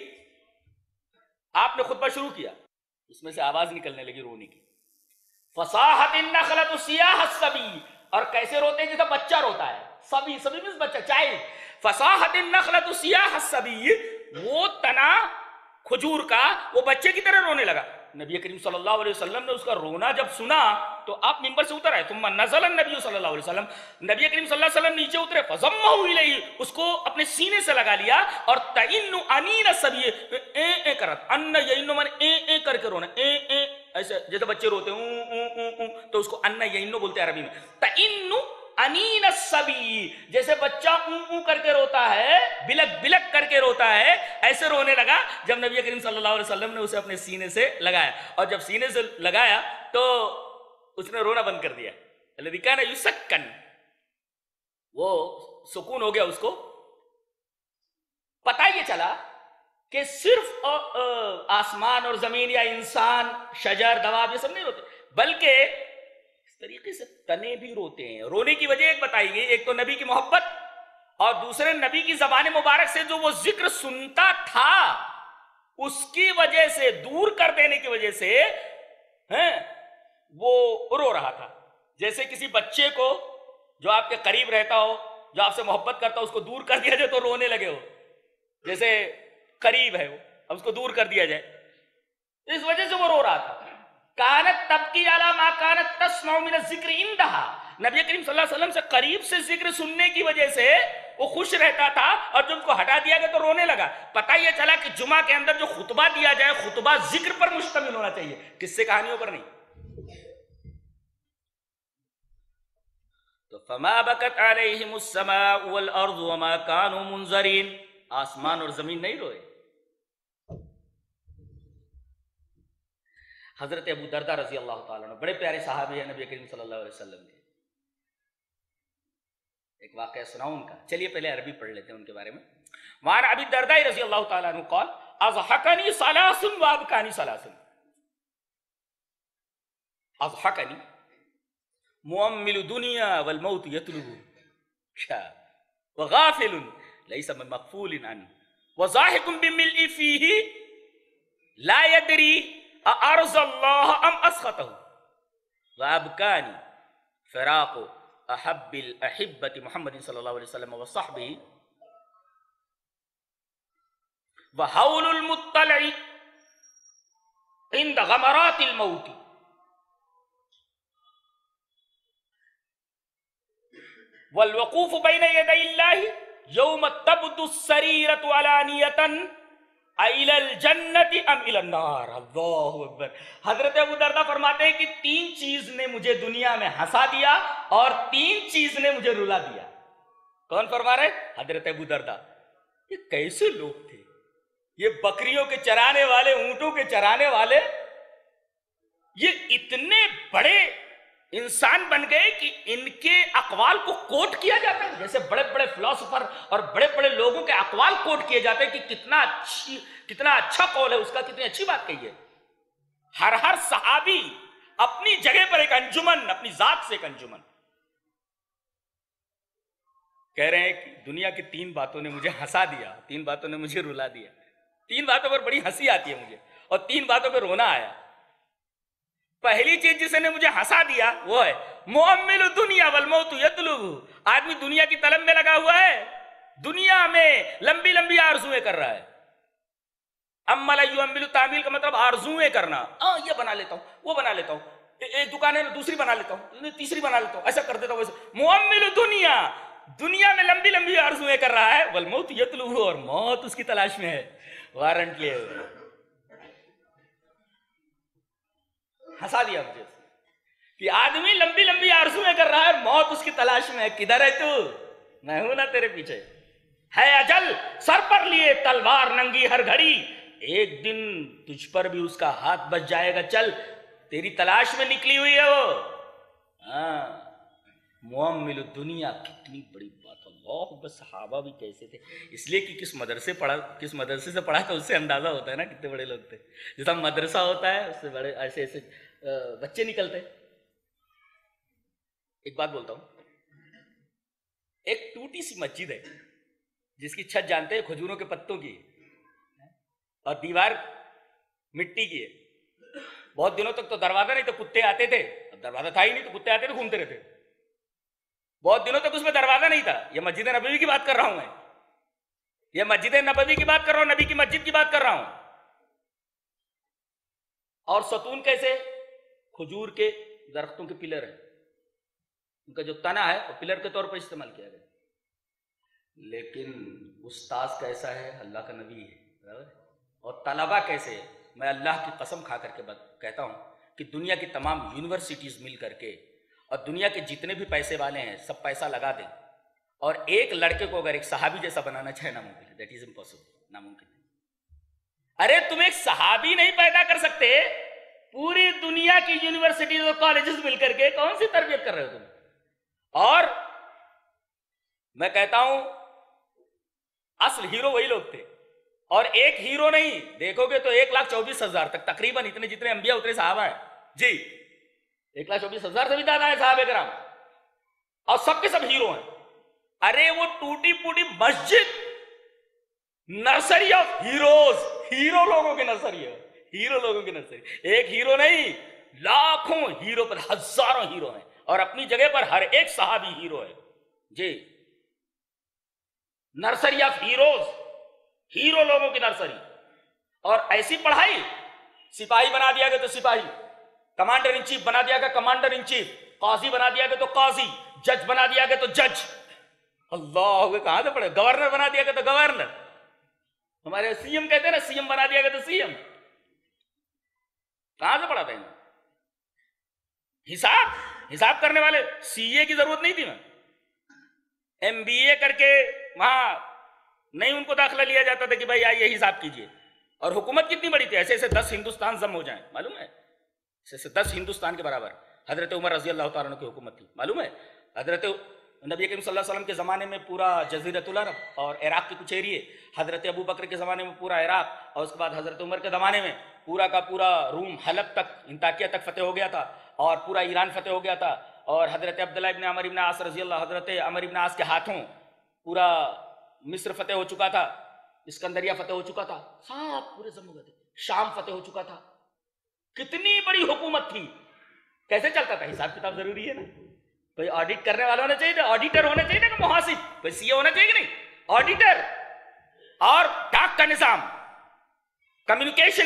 آپ نے خطبہ شروع کیا اس میں سے آواز نکلنے لگی رونے کی. فصاحت النخلۃ سیاح الصبی، اور کیسے روتے ہیں جیسے بچہ روتا ہے. صبی مینس بچہ، چائلڈ. فصاحت النخلۃ سیاح الصبی، وہ تنا کھجور کا وہ بچے کی طرح رونے لگا. نبی کریم صلی اللہ علیہ وسلم نے اس کا رونا جب سنا تو آپ منبر سے اتر آئے. ثم نزل النبی صلی اللہ علیہ وسلم، نبی کریم صلی اللہ علیہ وسلم نیچے اترے. فضمہ الیہ، اس کو اپنے سینے سے لگا لیا. اور تئن انین الصبی، اے کرت، ان یئن من اے کر کے رونا، اے ایسے جیسے بچے روتے ہیں تو اس کو ان یئن بولتے ہیں عربی میں. تئن انین الصبی، جیسے بچہ اون کر کے روتا ہے، بلک بلک کر کے روتا ہے، ایسے رونے لگا جب نبی کریم صلی اللہ علیہ وسلم نے اسے اپنے سینے سے لگایا. اور جب سینے سے لگایا تو اس نے رونا بند کر دیا. الذی کان یسکن، وہ سکون ہو گیا اس کو. پتہ یہ چلا کہ صرف آسمان اور زمین یا انسان، شجر، دواب یہ سب نہیں روتے، بلکہ طریقے سے تنے بھی روتے ہیں. رونے کی وجہ ایک بتائی گئی، ایک تو نبی کی محبت، اور دوسرے نبی کی زبان مبارک سے جو وہ ذکر سنتا تھا اس کی وجہ سے، دور کر دینے کی وجہ سے وہ رو رہا تھا. جیسے کسی بچے کو جو آپ کے قریب رہتا ہو، جو آپ سے محبت کرتا ہو، اس کو دور کر دیا جائے تو رونے لگے ہو. جیسے قریب ہے وہ، اب اس کو دور کر دیا جائے، اس وجہ سے وہ رو رہا تھا. کانت تبکی علی ما کانت تسمع من الذکر عندها، نبی کریم صلی اللہ علیہ وسلم سے قریب سے ذکر سننے کی وجہ سے وہ خوش رہتا تھا، اور جب کو ہٹا دیا گیا تو رونے لگا. پتہ یہ چلا کہ جمعہ کے اندر جو خطبہ دیا جائے خطبہ ذکر پر مشتمل ہونا چاہیے، قصے کہانیوں پر نہیں. تو فما بکت علیہم السماء والارض وما كانوا منظرین، آسمان اور زمین نہیں روئے. حضرت ابو دردہ رضی اللہ تعالیٰ عنہ بڑے پیارے صحابی ہیں نبی کریم صلی اللہ علیہ وسلم کے. ایک واقعہ سناؤں ان کا، چلیے پہلے عربی پڑھ لیتے ہیں ان کے بارے میں. وعن ابی الدرداء رضی اللہ تعالیٰ عنہ قال اضحکنی ثلاث وابکانی ثلاث. اضحکنی مؤمل دنیا والموت یطلبه وغافل ليس من مغفول عنه وضاحك بملء فيه لا يدري أأرضى الله أم أسخطه وأبكاني فراق أحب الأحبة محمد صلى الله عليه وسلم وصحبه وحول المطلع عند غمرات الموت والوقوف بين يدي الله يوم تبدو السريرة علانية إلى الجنة أم إلى النار. اللہ اکبر. حضرت ابو دردہ فرماتے ہیں کہ 3 چیز نے مجھے دنیا میں ہنسا دیا اور 3 چیز نے مجھے رلا دیا. کون فرما رہے؟ حضرت ابو دردہ. یہ کیسے لوگ تھے؟ یہ بکریوں کے چرانے والے، اونٹوں کے چرانے والے، یہ اتنے بڑے انسان بن گئے کہ ان کے اقوال کو کوٹ کیا جاتا ہے. جیسے بڑے بڑے فلاسفر اور بڑے بڑے لوگوں کے اقوال کوٹ کیے جاتے ہیں کہ کتنا اچھا قول ہے اس کا، کتنی اچھی بات کہی ہے. ہر صحابی اپنی جگہ پر ایک انجمن، اپنی ذات سے ایک انجمن. کہہ رہے ہیں کہ دنیا کی 3 باتوں نے مجھے ہنسا دیا، 3 باتوں نے مجھے رلا دیا. 3 باتوں پر بڑی ہنسی آتی ہے مجھے اور 3 باتوں پہ رونا آیا. پہلی چیز جسے نے مجھے ہنسا دیا وہ ہے مؤمل دنیا والموت یطلبه. آدمی دنیا کی طلب میں لگا ہوا ہے، دنیا میں لمبی لمبی آرزویں کر رہا ہے. اما لا یؤمل تعمیل کا مطلب آرزویں کرنا، یہ بنا لیتا ہوں، وہ بنا لیتا ہوں، ایک دکان ہے دوسری بنا لیتا ہوں، تیسری بنا لیتا ہوں، ایسا کر دیتا ہوں ویسے. مؤمل دنیا، دنیا میں لمبی لمبی آرزویں کر رہا ہے. والموت یطلبه، اور موت اس کی تلاش میں ہے. وارنٹ لیے ہنسا دیا مجھے کہ آدمی لمبی لمبی آرزویں کر رہا ہے، موت اس کی تلاش میں ہے. کدھر ہے تو؟ میں ہوں نا تیرے پیچھے. ہے اجل سر پر لیے تلوار ننگی ہر گھڑی، ایک دن تجھ پر بھی اس کا ہاتھ بچ جائے گا. چل تیری تلاش میں نکلی ہوئی ہے وہ. مؤمل دنیا، کتنی بڑی بات. اللہ بس. صحابہ بھی کیسے تھے؟ اس لیے کہ کس مدرسے سے پڑھا تو اس سے اندازہ ہوتا ہے نا کتنے بڑے لوگ تھے. جیسا مدرسہ ہوتا ہے اس سے بڑے ایسے ایسے بچے نکلتے. ایک بات بولتا ہوں، ایک ٹوٹی سی مسجد ہے جس کی چھت جانتے ہیں کھجوروں کے پتوں کی اور دیوار مٹی کی ہے. بہت دنوں تک تو دروازہ نہیں تو کتے آتے تھے. اب دروازہ تھا ہی نہیں تو کتے آتے تھے، گھومتے رہتے. بہت دنوں تک اس میں دروازہ نہیں تھا. یہ مسجد نبوی کی بات کر رہا ہوں میں، یہ مسجد نبوی کی بات کر رہا ہوں، نبی کی مسجد کی بات کر رہا ہوں. اور ستون کیسے؟ کھجور کے درختوں کے پلر ہیں، ان کا جو تنا ہے وہ پلر کے طور پر استعمال کیا گیا. لیکن استاذ کیسا ہے؟ اللہ کا نبی ہے. اور طلبہ کیسے؟ میں اللہ کی قسم کھا کر کے کہتا ہوں کہ دنیا کی تمام یونیورسٹیز مل کر کے اور دنیا کے جتنے بھی پیسے والے ہیں سب پیسہ لگا دیں اور ایک لڑکے کو اگر ایک صحابی جیسا بنانا چاہے، ناممکن ہے. دیٹ از امپاسبل، ناممکن ہے. ارے تم ایک صحابی نہیں پیدا کر سکتے، پوری دنیا کی یونیورسٹیز اور کالجز مل کر کے کون سی تربیت کر رہے ہو تم؟ اور میں کہتا ہوں اصل ہیرو وہی لوگ تھے. اور ایک ہیرو نہیں، دیکھو گے تو 1,24,000 تک تقریباً اتنے جتنے انبیاء اتنے صحابہ ہیں. جی 1,24,000 سے بھی زیادہ ہے صحابہ کرام، اور سب کے سب ہیرو ہیں. ارے وہ ٹوٹی پوٹی مسجد نرسری آف ہیروز، ہیرو لوگوں کی نرسری ہے، ہیرو لوگوں کی نرسری. ایک ہیرو نہیں، لاکھوں ہیرو پر، ہزاروں ہیرو ہیں اور اپنی جگہ پر ہر ایک صحابی ہیرو ہے. جی نرسری آف ہیروز، ہیرو لوگوں کی نرسری. اور ایسی پڑھائی، سپاہی بنا دیا گیا تو سپاہی، کمانڈر ان چیف بنا دیا گیا کمانڈر ان چیف، قاضی بنا دیا گیا تو قاضی، جج بنا دیا گیا تو جج. اللہ، کہاں سے پڑھے؟ گورنر بنا دیا گیا تو گورنر. ہمارے سی ایم کہتے ہیں نا، سی ایم بنا دیا گیا تو سی ایم. کہاں سے پڑھا تھا؟ حساب کرنے والے سی اے کی ضرورت نہیں تھی نا. ایم بی اے کر کے وہاں نہیں ان کو داخلہ لیا جاتا تھا کہ بھائی آئیے حساب کیجئے. اور حکومت کتنی بڑی تھی، ایسے ایسے 10 ہندوستان ضم ہو جائیں، معلوم ہے؟ ایسے ایسے 10 ہندوستان کے برابر حضرت عمر رضی اللہ تعالیٰ عنہ کی حکومت تھی، معلوم ہے؟ حضرت نبی کریم صلی اللہ علیہ وسلم کے زمانے میں پورا جزیرۃ العرب اور عراق کے کچھ ایریے، حضرت ابو بکر کے زمانے میں پورا عراق، اور اس کے بعد حضرت عمر کے زمانے میں پورا کا پورا روم، حلب تک، انطاکیہ تک فتح ہو گیا تھا، اور پورا ایران فتح ہو گیا تھا. اور حضرت عبداللہ ابن عمر ابن عاص رضی اللہ، حضرت عمر ابن عاص کے ہاتھوں پورا مصر فتح ہو چکا تھا، اسکندریہ فتح ہو چکا تھا، سب پورے ضم ہو گئے تھے، شام فتح ہو چکا تھا. کتنی بڑی حکومت تھی. کیسے چلتا تھا؟ حساب کتاب ضروری ہے نا. کوئی آڈٹ کرنے والا ہونا چاہیے تھا، آڈیٹر ہونا چاہیے نا، محاسب. کوئی سی اے ہونا چاہیے کہ نہیں؟ آڈیٹر. اور ڈاک کا نظام، کمیونیکیشن.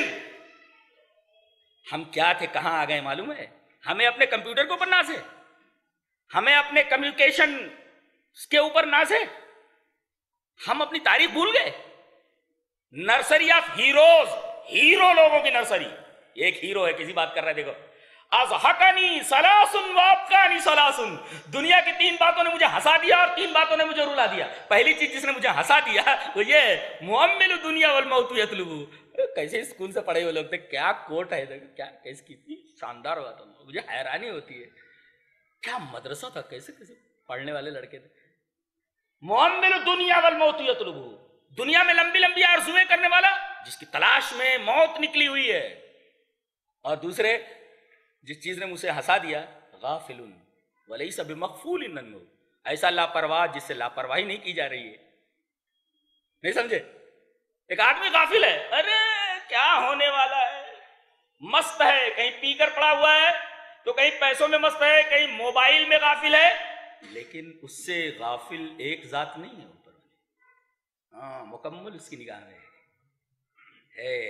ہم کیا تھے، کہاں آ گئے معلوم ہے؟ ہمیں اپنے کمپیوٹر کے اوپر ناز ہے، ہمیں اپنے کمیونیکیشن کے اوپر ناز ہے. ہم اپنی تاریخ بھول گئے. نرسری آف ہیروز، ہیرو لوگوں کی نرسری. ایک ہیرو ہے، کسی بات کر رہا ہے، دیکھو. اضحکنی ثلاثن وابکانی ثلاثن. دنیا کی 3 باتوں نے مجھے ہنسا دیا اور 3 باتوں نے مجھے رلا دیا. پہلی چیز جس نے مجھے ہنسا دیا وہ یہ مؤمل دنیا والموت یطلبو. کیسے اسکول سے پڑھے ہوئے لوگ تھے، کیا کوٹ ہے، کیا کتنی شاندار بات ہے. مجھے حیرانی ہوتی ہے، کیا مدرسہ تھا، کیسے پڑھنے والے لڑکے تھے. مؤمل دنیا والموت یطلبو، دنیا میں لمبی لمبی آرزویں کرنے والا جس کی تلاش میں موت نکلی ہوئی ہے. اور دوسرے جس چیز نے مجھے ہنسا دیا، غافل ولیس بمغفول عنہ، ایسا لاپرواہ جس سے لاپرواہی نہیں کی جا رہی ہے. نہیں سمجھے؟ ایک آدمی غافل ہے، ارے کیا ہونے والا ہے، مست ہے، کہیں پی کر پڑا ہوا ہے تو کہیں پیسوں میں مست ہے، کہیں موبائل میں غافل ہے. لیکن اس سے غافل ایک ذات نہیں ہے اوپر، ہاں مکمل اس کی نگاہ میں ہے.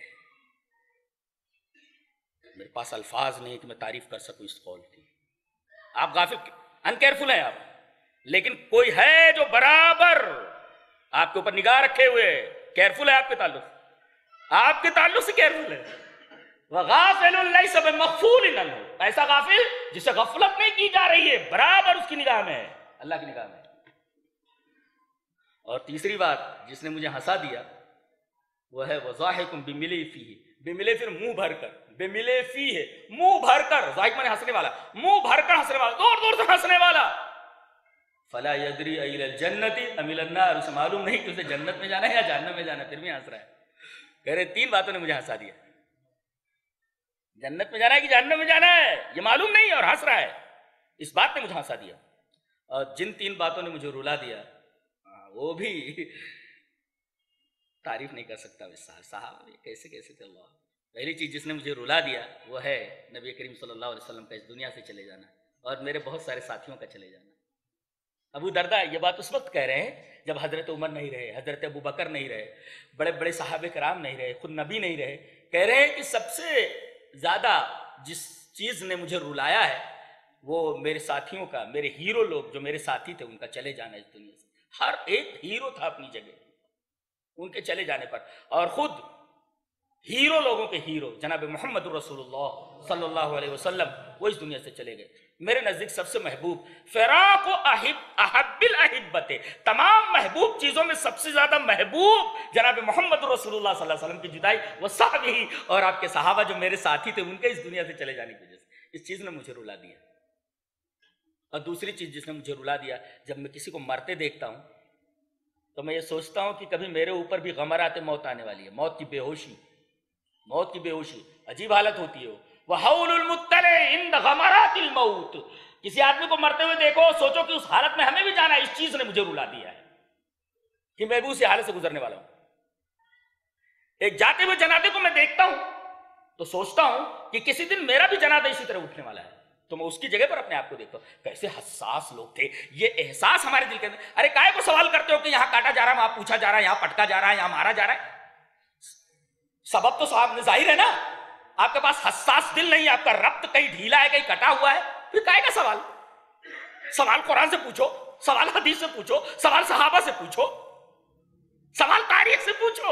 میرے پاس الفاظ نہیں کہ میں تعریف کر سکوں اس قول کی. آپ غافل، انکیئرفل ہیں آپ، لیکن کوئی ہے جو برابر آپ کے اوپر نگاہ رکھے ہوئے، کیئرفل ہے آپ کے تعلق، آپ کے تعلق سے کیئرفل ہے. وَغَافِلٌ لَيْسَ بِمَغْفُولٍ عَنْهُ، ایسا غافل جس سے غفلت نہیں کی جا رہی ہے، برابر اس کی نگاہ میں ہے، اللہ کی نگاہ میں. اور تیسری بات جس نے مجھے ہنسا دیا وہ ہے وَضَاحِكٌ بِمِلِي فِيهِ، بِمِلِي پھر منہ بھر کر، بِمِلِي فِيهِ منہ بھر کر، ضاحک مانے ہنسنے والا، منہ بھر کر ہنسنے والا، دور دور سے ہنسنے والا. فَلَا يَدْرِي أَإِلَى الْجَنَّةِ أَمْ إِلَى النَّارِ، اسے معلوم نہیں کہ اسے جنت میں جانا ہے یا جہنم میں جانا ہے، پھر بھی ہنس رہا ہے. کہہ رہے 3 باتوں نے مجھے ہنسا دیا، جنت میں جانا ہے کہ جہنم میں جانا ہے یہ معلوم نہیں اور ہنس رہا ہے. اس بات نے مجھے ہنسا دیا. اور جن 3 باتوں نے مجھے رلا دیا وہ بھی تعریف نہیں کر سکتا. صاحب کیسے کیسے تھے اللہ. پہلی چیز جس نے مجھے رلا دیا وہ ہے نبی کریم صلی اللہ علیہ وسلم کا اس دنیا سے چلے جانا اور میرے بہت سارے ساتھیوں کا چلے جانا. ابو درداء یہ بات اس وقت کہہ رہے ہیں جب حضرت عمر نہیں رہے، حضرت ابو بکر نہیں رہے، بڑے بڑے صحابہ کرام نہیں رہے، خود نبی نہیں رہے. کہہ رہے ہیں کہ سب سے زیادہ جس چیز نے مجھے رلایا ہے وہ میرے ساتھیوں کا، میرے ہیرو لوگ جو میرے ساتھی تھے ان کا چلے جانا اس دنیا سے. ہر ایک ہیرو تھا اپنی جگہ ان کے چلے جانے پر، اور خود ہیرو لوگوں کے ہیرو جناب محمد رسول اللہ صلی اللہ علیہ وسلم وہ اس دنیا سے چلے گئے. میرے نزدیک سب سے محبوب فراق و احب الاحبت، تمام محبوب چیزوں میں سب سے زیادہ محبوب جناب محمد رسول اللہ صلی اللہ علیہ وسلم کی جدائی وہ صحابہ ہی اور آپ کے صحابہ جو میرے ساتھی تھے ان کے اس دنیا سے چلے جانے کی وجہ سے. اس چیز نے مجھے رلا دیا. اور دوسری چیز جس نے مجھے رلا دیا، جب میں کسی کو مرتے دیکھتا ہوں تو میں یہ سوچتا ہوں کہ کبھی میرے اوپر بھی غمرات موت آنے والی ہے. موت کی بے ہوشی، موت کی بے ہوشی عجیب حالت ہوتی ہے. وَحَوْلُ الْمُتَّلِعِ عِنْدَ غَمَرَاتِ الْمَوْتِ، کسی آدمی کو مرتے ہوئے دیکھو سوچو کہ اس حالت میں ہمیں بھی جانا ہے. اس چیز نے مجھے رلا دیا ہے کہ میں بھی اسی حالت سے گزرنے والا ہوں. ایک جاتے ہوئے جنازے کو میں دیکھتا ہوں تو سوچتا ہوں کہ کسی دن میرا بھی جنازہ اسی طرح اٹھنے والا ہے، تو میں اس کی جگہ پر اپنے آپ کو دیکھتا ہوں. کیسے حساس لوگ تھے. یہ احساس ہمارے دل کے اندر، ارے کائے کو سوال کرتے ہو کہ یہاں کاٹا جا رہا ہے، وہاں پوچھا جا رہا ہے، یہاں پٹکا جا رہا ہے، یہاں مارا جا رہا ہے. سبب تو صاحب ظاہر ہے نا. آپ کے پاس حساس دل نہیں، آپ کا ربط کہیں ڈھیلا ہے، کہیں کٹا ہوا ہے، یہ काहे का सवाल? सवाल कुरान से पूछो, सवाल हदीस से पूछो, सवाल सहाबा से पूछो, सवाल तारीख से पूछो।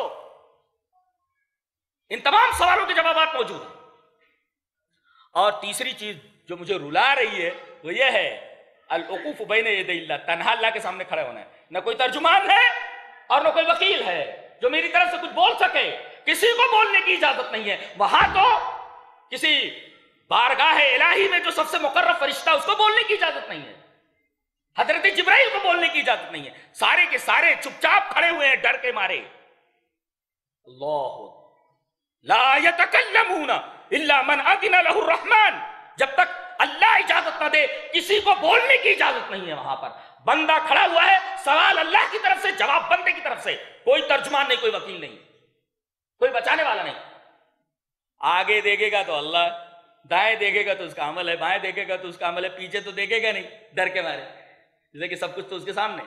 इन तमाम सवालों के जवाब मौजूद हैं। और तीसरी चीज जो मुझे रुला रही है वो ये है अल-वक़ूफ़ बैन यदैल्लाह, तन्हा अल्लाह के सामने खड़े होना है। न कोई तर्जुमान है और न कोई वकील है जो मेरी तरफ से कुछ बोल सके। किसी को बोलने की इजाजत नहीं है। वहां तो किसी बारगाह इलाही में जो सबसे मुकर्रब फरिश्ता उसको बोलने की इजाजत नहीं है, हजरत जिब्राइल को बोलने की इजाजत नहीं है। सारे के सारे चुपचाप खड़े हुए हैं डर के मारे। अल्लाह ला यतकल्लमूना इल्ला मन अज़िन लहु रहमान, जब तक अल्लाह इजाजत न दे किसी को बोलने की इजाजत नहीं है। वहां पर बंदा खड़ा हुआ है, सवाल अल्लाह की तरफ से, जवाब बंदे की तरफ से। कोई तर्जुमान नहीं, कोई वकील नहीं, कोई बचाने वाला नहीं। आगे देखेगा तो अल्लाह, दाएं देखेगा तो उसका अमल है, बाएं देखेगा तो उसका अमल है, पीछे तो देखेगा नहीं डर के मारे, जैसे कि सब कुछ तो उसके सामने।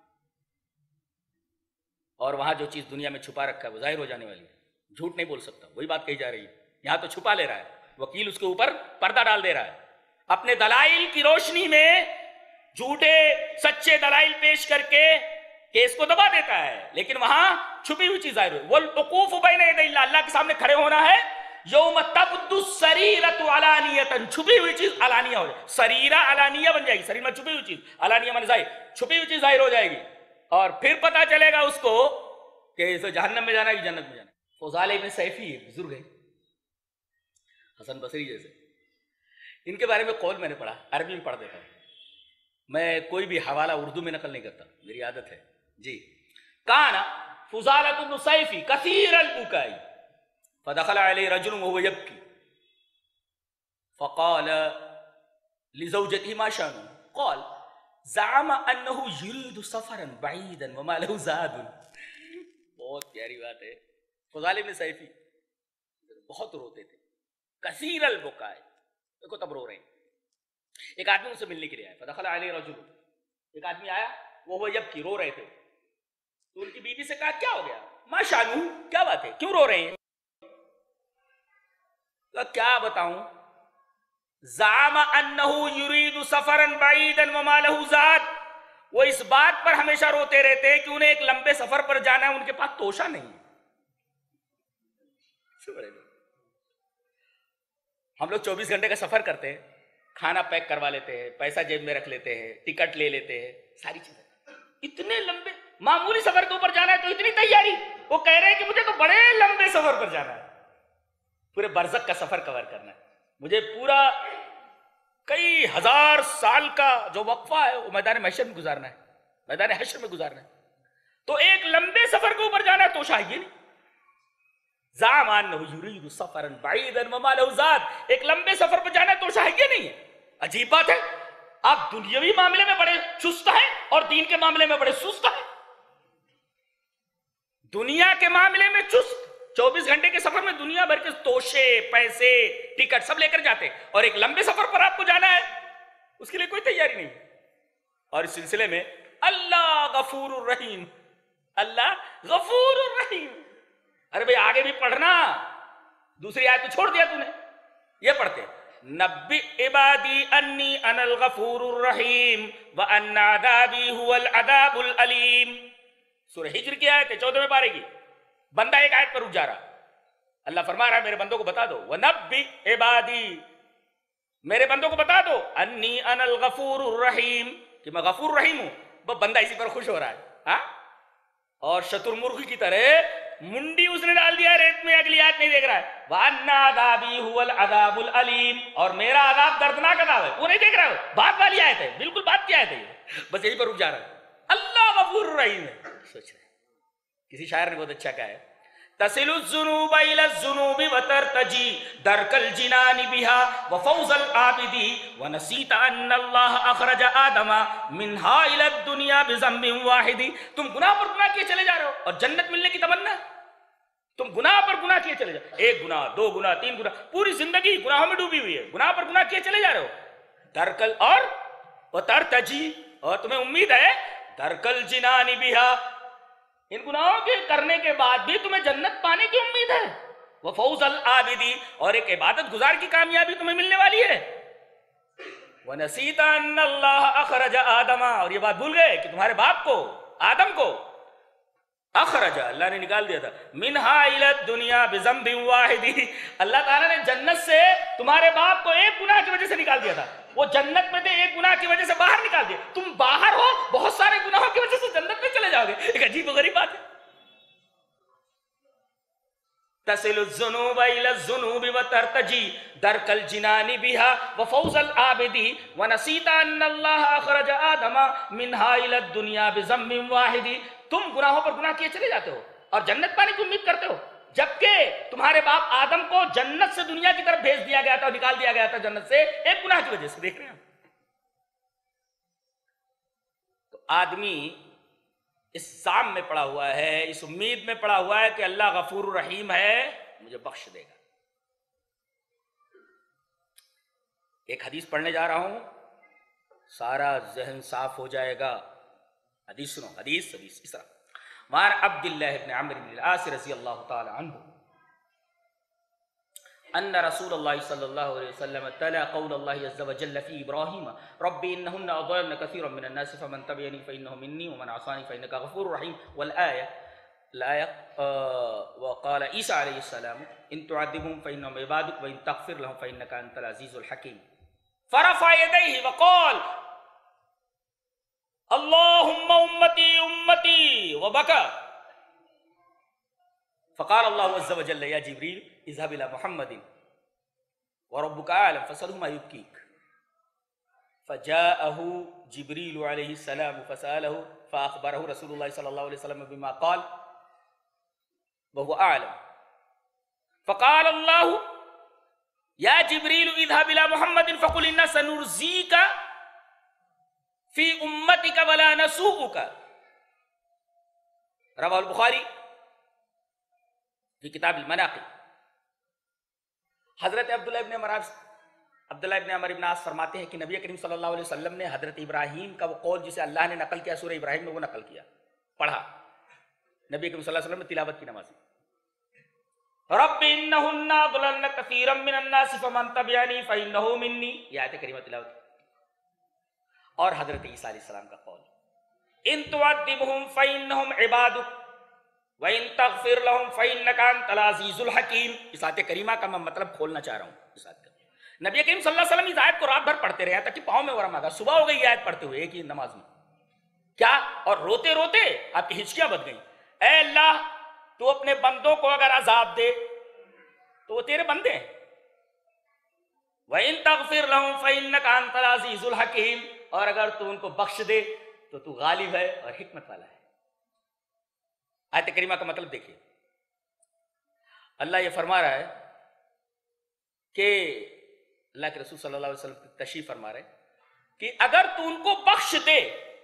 और वहां जो चीज दुनिया में छुपा रखा है वो जाहिर हो जाने वाली है। झूठ नहीं बोल सकता, वही बात कही जा रही है। यहां तो छुपा ले रहा है, वकील उसके ऊपर पर्दा डाल दे रहा है, अपने दलाइल की रोशनी में झूठे सच्चे दलाइल पेश करके केस को दबा देता है। लेकिन वहां छुपी हुई चीज जाहिर हुई। वल-वक़ूफ़ बैन यदैल्लाह, अल्लाह के सामने खड़े होना है। यौम तब्दु सरीरतु अलानियतन, छुपी हुई चीज अलानिया हो जाएगी। सरीरा अलानिया बन जाएगी, शरीर में छुपी हुई चीज, अलानिया माने जाहिर, छुपी हुई चीज जाहिर हो जाएगी। और फिर पता चलेगा उसको कि इसे जहन्नम में जाना है कि जन्नत में जाना है। फौज़ाल इब्न सैफी बुजुर्ग है, हसन बसरी जैसे, इनके बारे में कौल मैंने पढ़ा, अरबी में पढ़ देता हूं। मैं कोई भी हवाला उर्दू में नकल नहीं करता, मेरी आदत है जी। काना फुज़ालत इब्न सैफी कसीर अल-बुकाई फदखल अलैहि रजुल वहुव यबकी फक़ाल लिज़ौजतिही मा शानु क़ाल ज़अम अन्नहु युरीदु सफ़रन बईदन वमा लहु ज़ादुन। बहुत प्यारी बात है। फुज़ाल इब्न सैफी बहुत रोते थे, कसीर अल-बुकाई, देखो तब रो रहे हैं। एक आदमी उनसे मिलने के लिए आया, फदखल अलैहि रजुल, एक आदमी आया, वो यबकी, रो रहे थे। तो उनकी बीवी से कहा क्या हो गया? मा शानु, क्या बात है, क्यों रो रहे हैं? तो क्या बताऊं, ज़अम अन्नहु युरीदु सफ़रन बईदन वमा लहु ज़ाद, वो इस बात पर हमेशा रोते रहते हैं कि उन्हें एक लंबे सफर पर जाना है, उनके पास तोशा नहीं है। हम लोग 24 घंटे का सफर करते हैं, खाना पैक करवा लेते हैं, पैसा जेब में रख लेते हैं, टिकट ले लेते हैं, सारी चीजें। इतने लंबे मामूली सफर के ऊपर जाना है तो इतनी तैयारी। वो कह रहे हैं कि मुझे तो बड़े लंबे सफर पर जाना है, पूरे बरज़ख का सफर कवर करना है, मुझे पूरा कई हजार साल का जो वक्फा है वो मैदान महशर में गुजारना है, मैदान हश्र में गुजारना है। तो एक लंबे सफर के ऊपर जाना है तो चाहिए नहीं। एक लंबे सफर पर जाना तो चाहिए नहीं है। अजीब बात है, आप दुनियावी मामले में बड़े चुस्त हैं और दीन के मामले में बड़े सुस्त हैं। दुनिया के मामले में चुस्त, 24 घंटे के सफर में दुनिया भर के तोशे, पैसे, टिकट सब लेकर जाते हैं, और एक लंबे सफर पर आपको जाना है उसके लिए कोई तैयारी नहीं। और इस सिलसिले में अल्लाह गफूरुर रहीम, अल्लाह गफूरुर रहीम। अरे भाई आगे भी पढ़ना, दूसरी आयत तो छोड़ दिया तूने, ये पढ़ते नब्बी इबादी अन्नी अनल गफूरुर रहीम व अन्ना अज़ाबी हुवल अज़ाबुल अलीम। सूरह हिज्र की आयत है 14वें पारे की। बंदा एक आयत पर रुक जा रहा, अल्लाह फरमा रहा है मेरे बंदों को बता दो, व नब्बी इबादी, मेरे बंदों को बता दो, अन्नी अनल गफूरुर रहीम, कि मैं गफूर रहीम हूं। वो बंदा इसी पर खुश हो रहा है, हाँ? और शतुरमुर्ग की तरह मुंडी उसने डाल दिया रेत में, अगली आयत नहीं देख रहा है। वअन्ना अज़ाबी हुवल अज़ाबुल अलीम, और मेरा अज़ाब दर्दनाक अज़ाब है, वो नहीं देख रहा है। बात वाली आयत है, बिल्कुल बात की आयत है, बस यही पर रुक जा रहा है। अल्लाह गफूर रहीम है। सोच रहे, किसी शायर ने बहुत अच्छा कहा है, तसिलु ज़ुनूब इला ज़ुनूबि व तरतजी दरकल जिनानि बिहा व फौज़ल आबिदी व नसीता अन्नल्लाह अखरज आदमा मिनहा इला दुनिया बिज़म्बिन वाहिदी। तुम गुनाह पर गुनाह किए चले जा रहे हो और जन्नत मिलने की तमन्ना, तुम गुनाह पर गुनाह किए चले जा, एक गुनाह, दो गुनाह, तीन गुनाह, पूरी जिंदगी गुनाहों में डूबी हुई है, गुनाह पर गुनाह किए चले जा रहे हो। दरकल और व तरतजी, और तुम्हें उम्मीद है दरकल जिनानि बिहा, इन गुनाहों के करने के बाद भी तुम्हें जन्नत पाने की उम्मीद है। वह फौज़ल आबिदी, और एक इबादत गुजार की कामयाबी तुम्हें मिलने वाली है। وَنَسِيتَ أَنَّ اللَّهَ أَخْرَجَ آدَمَ، اور یہ بات بھول گئے کہ تمہارے باپ کو، آدم کو، اخرج، اللہ نے نکال دیا تھا، منہا الی الدنیا بذنب واحد، اللہ تعالیٰ نے جنت سے تمہارے باپ کو ایک گناہ کی وجہ سے نکال دیا تھا، وہ جنت میں تھے، ایک گناہ کی وجہ سے باہر نکال دیا، تم باہر ہو بہت سارے گناہوں کی وجہ سے جنت میں چلے جاؤ گے، ایک عجیب و غریب بات ہے۔ تصل الذنوب الى الذنوب وترتجی درک الجنان بها وفوز العابد ونسیت ان اللہ اخرج آدم منها الى الدنیا بذنب واحد، تم گناہوں پر گناہ کیے چلے جاتے ہو اور جنت پانے کی امید کرتے ہو، جبکہ تمہارے باپ آدم کو جنت سے دنیا کی طرف بھیج دیا گیا تھا اور نکال دیا گیا تھا جنت سے ایک گناہ کی وجہ سے۔ دیکھ رہے ہیں تو آدمی اس سام میں پڑا ہوا ہے، اس امید میں پڑا ہوا ہے کہ اللہ غفور الرحیم ہے، مجھے بخش دے گا۔ ایک حدیث پڑھنے جا رہا ہوں، سارا ذہن صاف ہو جائے گا۔ حدیث سنو، حدیث اس طرح، وعن عبد اللہ بن عمرو بن العاص رضی اللہ تعالی عنہ ان رسول اللہ صلی اللہ علیہ وسلم تلا قول اللہ عز وجل فی ابراہیم رب انہن اضللن کثیرا من الناس فمن تبعنی فانہ منی ومن عصانی فانک غفور رحیم، والآیہ وقال عیسیٰ علیہ السلام ان تعذبهم فانہم عبادک وان تغفر لهم فانک انت العزیز الحکیم، فرفع یدیہ وقال اللہم امتی امتی وبکا، فقال اللہ عز وجل یا جبریل اذهب الى محمد وربك اعلم فسأله ما يبكيك، فجاءه جبريل عليه السلام فسأله فأخبره رسول الله صلى الله عليه وسلم بما قال وهو أعلم، فقال الله يا جبريل اذهب إلى محمد فقل إنا سنرزيك في أمتك ولا نسوءك، رواه البخاري فی کتاب المناقب۔ حضرت عبداللہ ابن عمر بن عاص فرماتے ہیں کہ نبی کریم صلی اللہ علیہ وسلم نے حضرت ابراہیم کا وہ قول جسے اللہ نے نقل کیا سورہ ابراہیم میں، وہ نقل کیا، پڑھا نبی کریم صلی اللہ علیہ وسلم نے تلاوت کی نماز میں، رب انہن اضللن کثیرا من الناس فمن تبعنی فانہ منی، یہ آیت کریمہ تلاوت کی۔ اور حضرت عیسیٰ علیہ السلام کا قول ان تعذبهم فانہم عبادک وَإِن تَغْفِرْ لَهُمْ فَإِنَّكَ أَنْتَ الْعَزِيزُ الْحَكِيمُ۔ اس آیت کریمہ کا میں مطلب کھولنا چاہ رہا ہوں اس آیت کا۔ نبی کریم صلی اللہ علیہ وسلم اس آیت کو رات بھر پڑھتے رہے تاکہ پاؤں میں ورم آ گیا، صبح ہو گئی یہ آیت پڑھتے ہوئے ایک ہی نماز میں، کیا اور روتے روتے آپ کی ہچکیاں بچ گئیں، اے اللہ تو اپنے بندوں کو اگر عذاب دے تو وہ تیرے بندے ہیں، وَإِن تَغْفِرْ لَهُمْ فَإِنَّكَ أَنْتَ الْعَزِيزُ الْحَكِيمُ، اور اگر تو ان کو بخش دے تو تو غالب ہے اور حکمت والا ہے۔ آیت کریمہ کا مطلب دیکھیے، اللہ یہ فرما رہا ہے کہ اللہ کے رسول صلی اللہ علیہ وسلم تشریف فرما رہے ہیں کہ اگر تو ان کو بخش دے،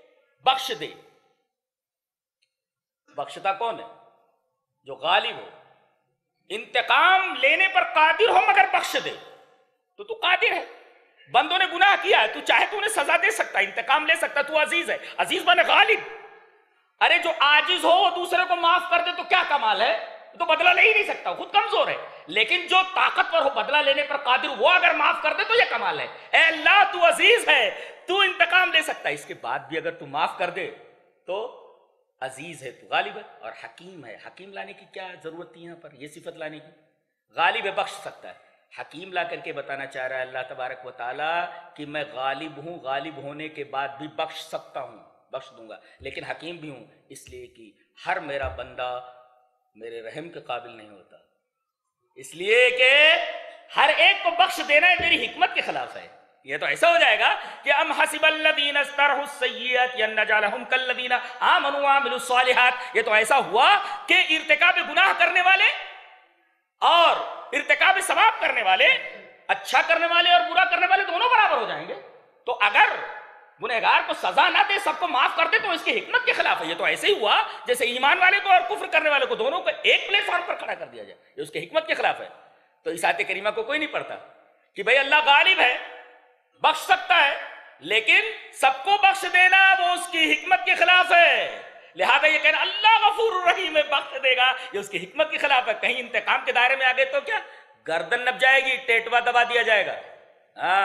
بخشتا کون ہے؟ جو غالب ہو، انتقام لینے پر قادر ہو مگر بخش دے تو تو قادر ہے۔ بندوں نے گناہ کیا ہے، تو چاہے تو انہیں سزا دے سکتا ہے، انتقام لے سکتا ہے، تو عزیز ہے، عزیز بنے غالب۔ ارے جو عاجز ہو وہ دوسرے کو معاف کر دے تو کیا کمال ہے، تو بدلہ لے ہی نہیں سکتا، خود کمزور ہے، لیکن جو طاقتور ہو بدلہ لینے پر قادر، وہ اگر معاف کر دے تو یہ کمال ہے۔ اے اللہ تو عزیز ہے، تو انتقام لے سکتا ہے، اس کے بعد بھی اگر تو معاف کر دے تو عزیز ہے، تو غالب ہے اور حکیم ہے۔ حکیم لانے کی کیا ضرورت تھی یہاں پر، یہ صفت لانے کی؟ غالب ہے، بخش سکتا ہے۔ حکیم لا کر کے بتانا چاہ رہا ہے اللہ تبارک و تعالیٰ کہ میں غالب ہوں، غالب ہونے کے بعد بھی بخش سکتا ہوں، بخش دوں گا، لیکن حکیم بھی ہوں، اس لیے کہ ہر میرا بندہ میرے رحم کے قابل نہیں ہوتا، اس لیے کہ ہر ایک کو بخش دینا ہے میری حکمت کے خلاف ہے۔ یہ تو ایسا ہو جائے گا کہ ام حسب الذین اجترحوا السیئات ان نجعلہم کالذین آمنوا وعملوا الصالحات، یہ تو ایسا ہوا کہ ارتکاب گناہ کرنے والے اور ارتکاب ثواب کرنے والے، اچھا کرنے والے اور برا کرنے والے دونوں برابر ہو جائیں گے۔ تو اگر گنہگار کو سزا نہ دے، سب کو معاف کر دے، تو اس کی حکمت کے خلاف ہے۔ یہ تو ایسے ہی ہوا جیسے ایمان والے کو اور کفر کرنے والے کو دونوں کو ایک پلیٹ فارم پر کھڑا کر دیا جائے، یہ اس کی حکمت کے خلاف ہے۔ تو اس آیت کریمہ کو کوئی نہیں پڑھتا کہ بھئی اللہ غالب ہے، بخش سکتا ہے، لیکن سب کو بخش دینا وہ اس کی حکمت کے خلاف ہے۔ لہذا یہ کہنا اللہ غفور الرحیم ہے، بخش دے گا، یہ اس کی حکمت کے خلاف ہے۔ کہیں انتقام کے دائرے میں آ گئے تو کیا گردن نپ جائے گی، ٹیٹوا دبا دیا جائے گا۔ ہاں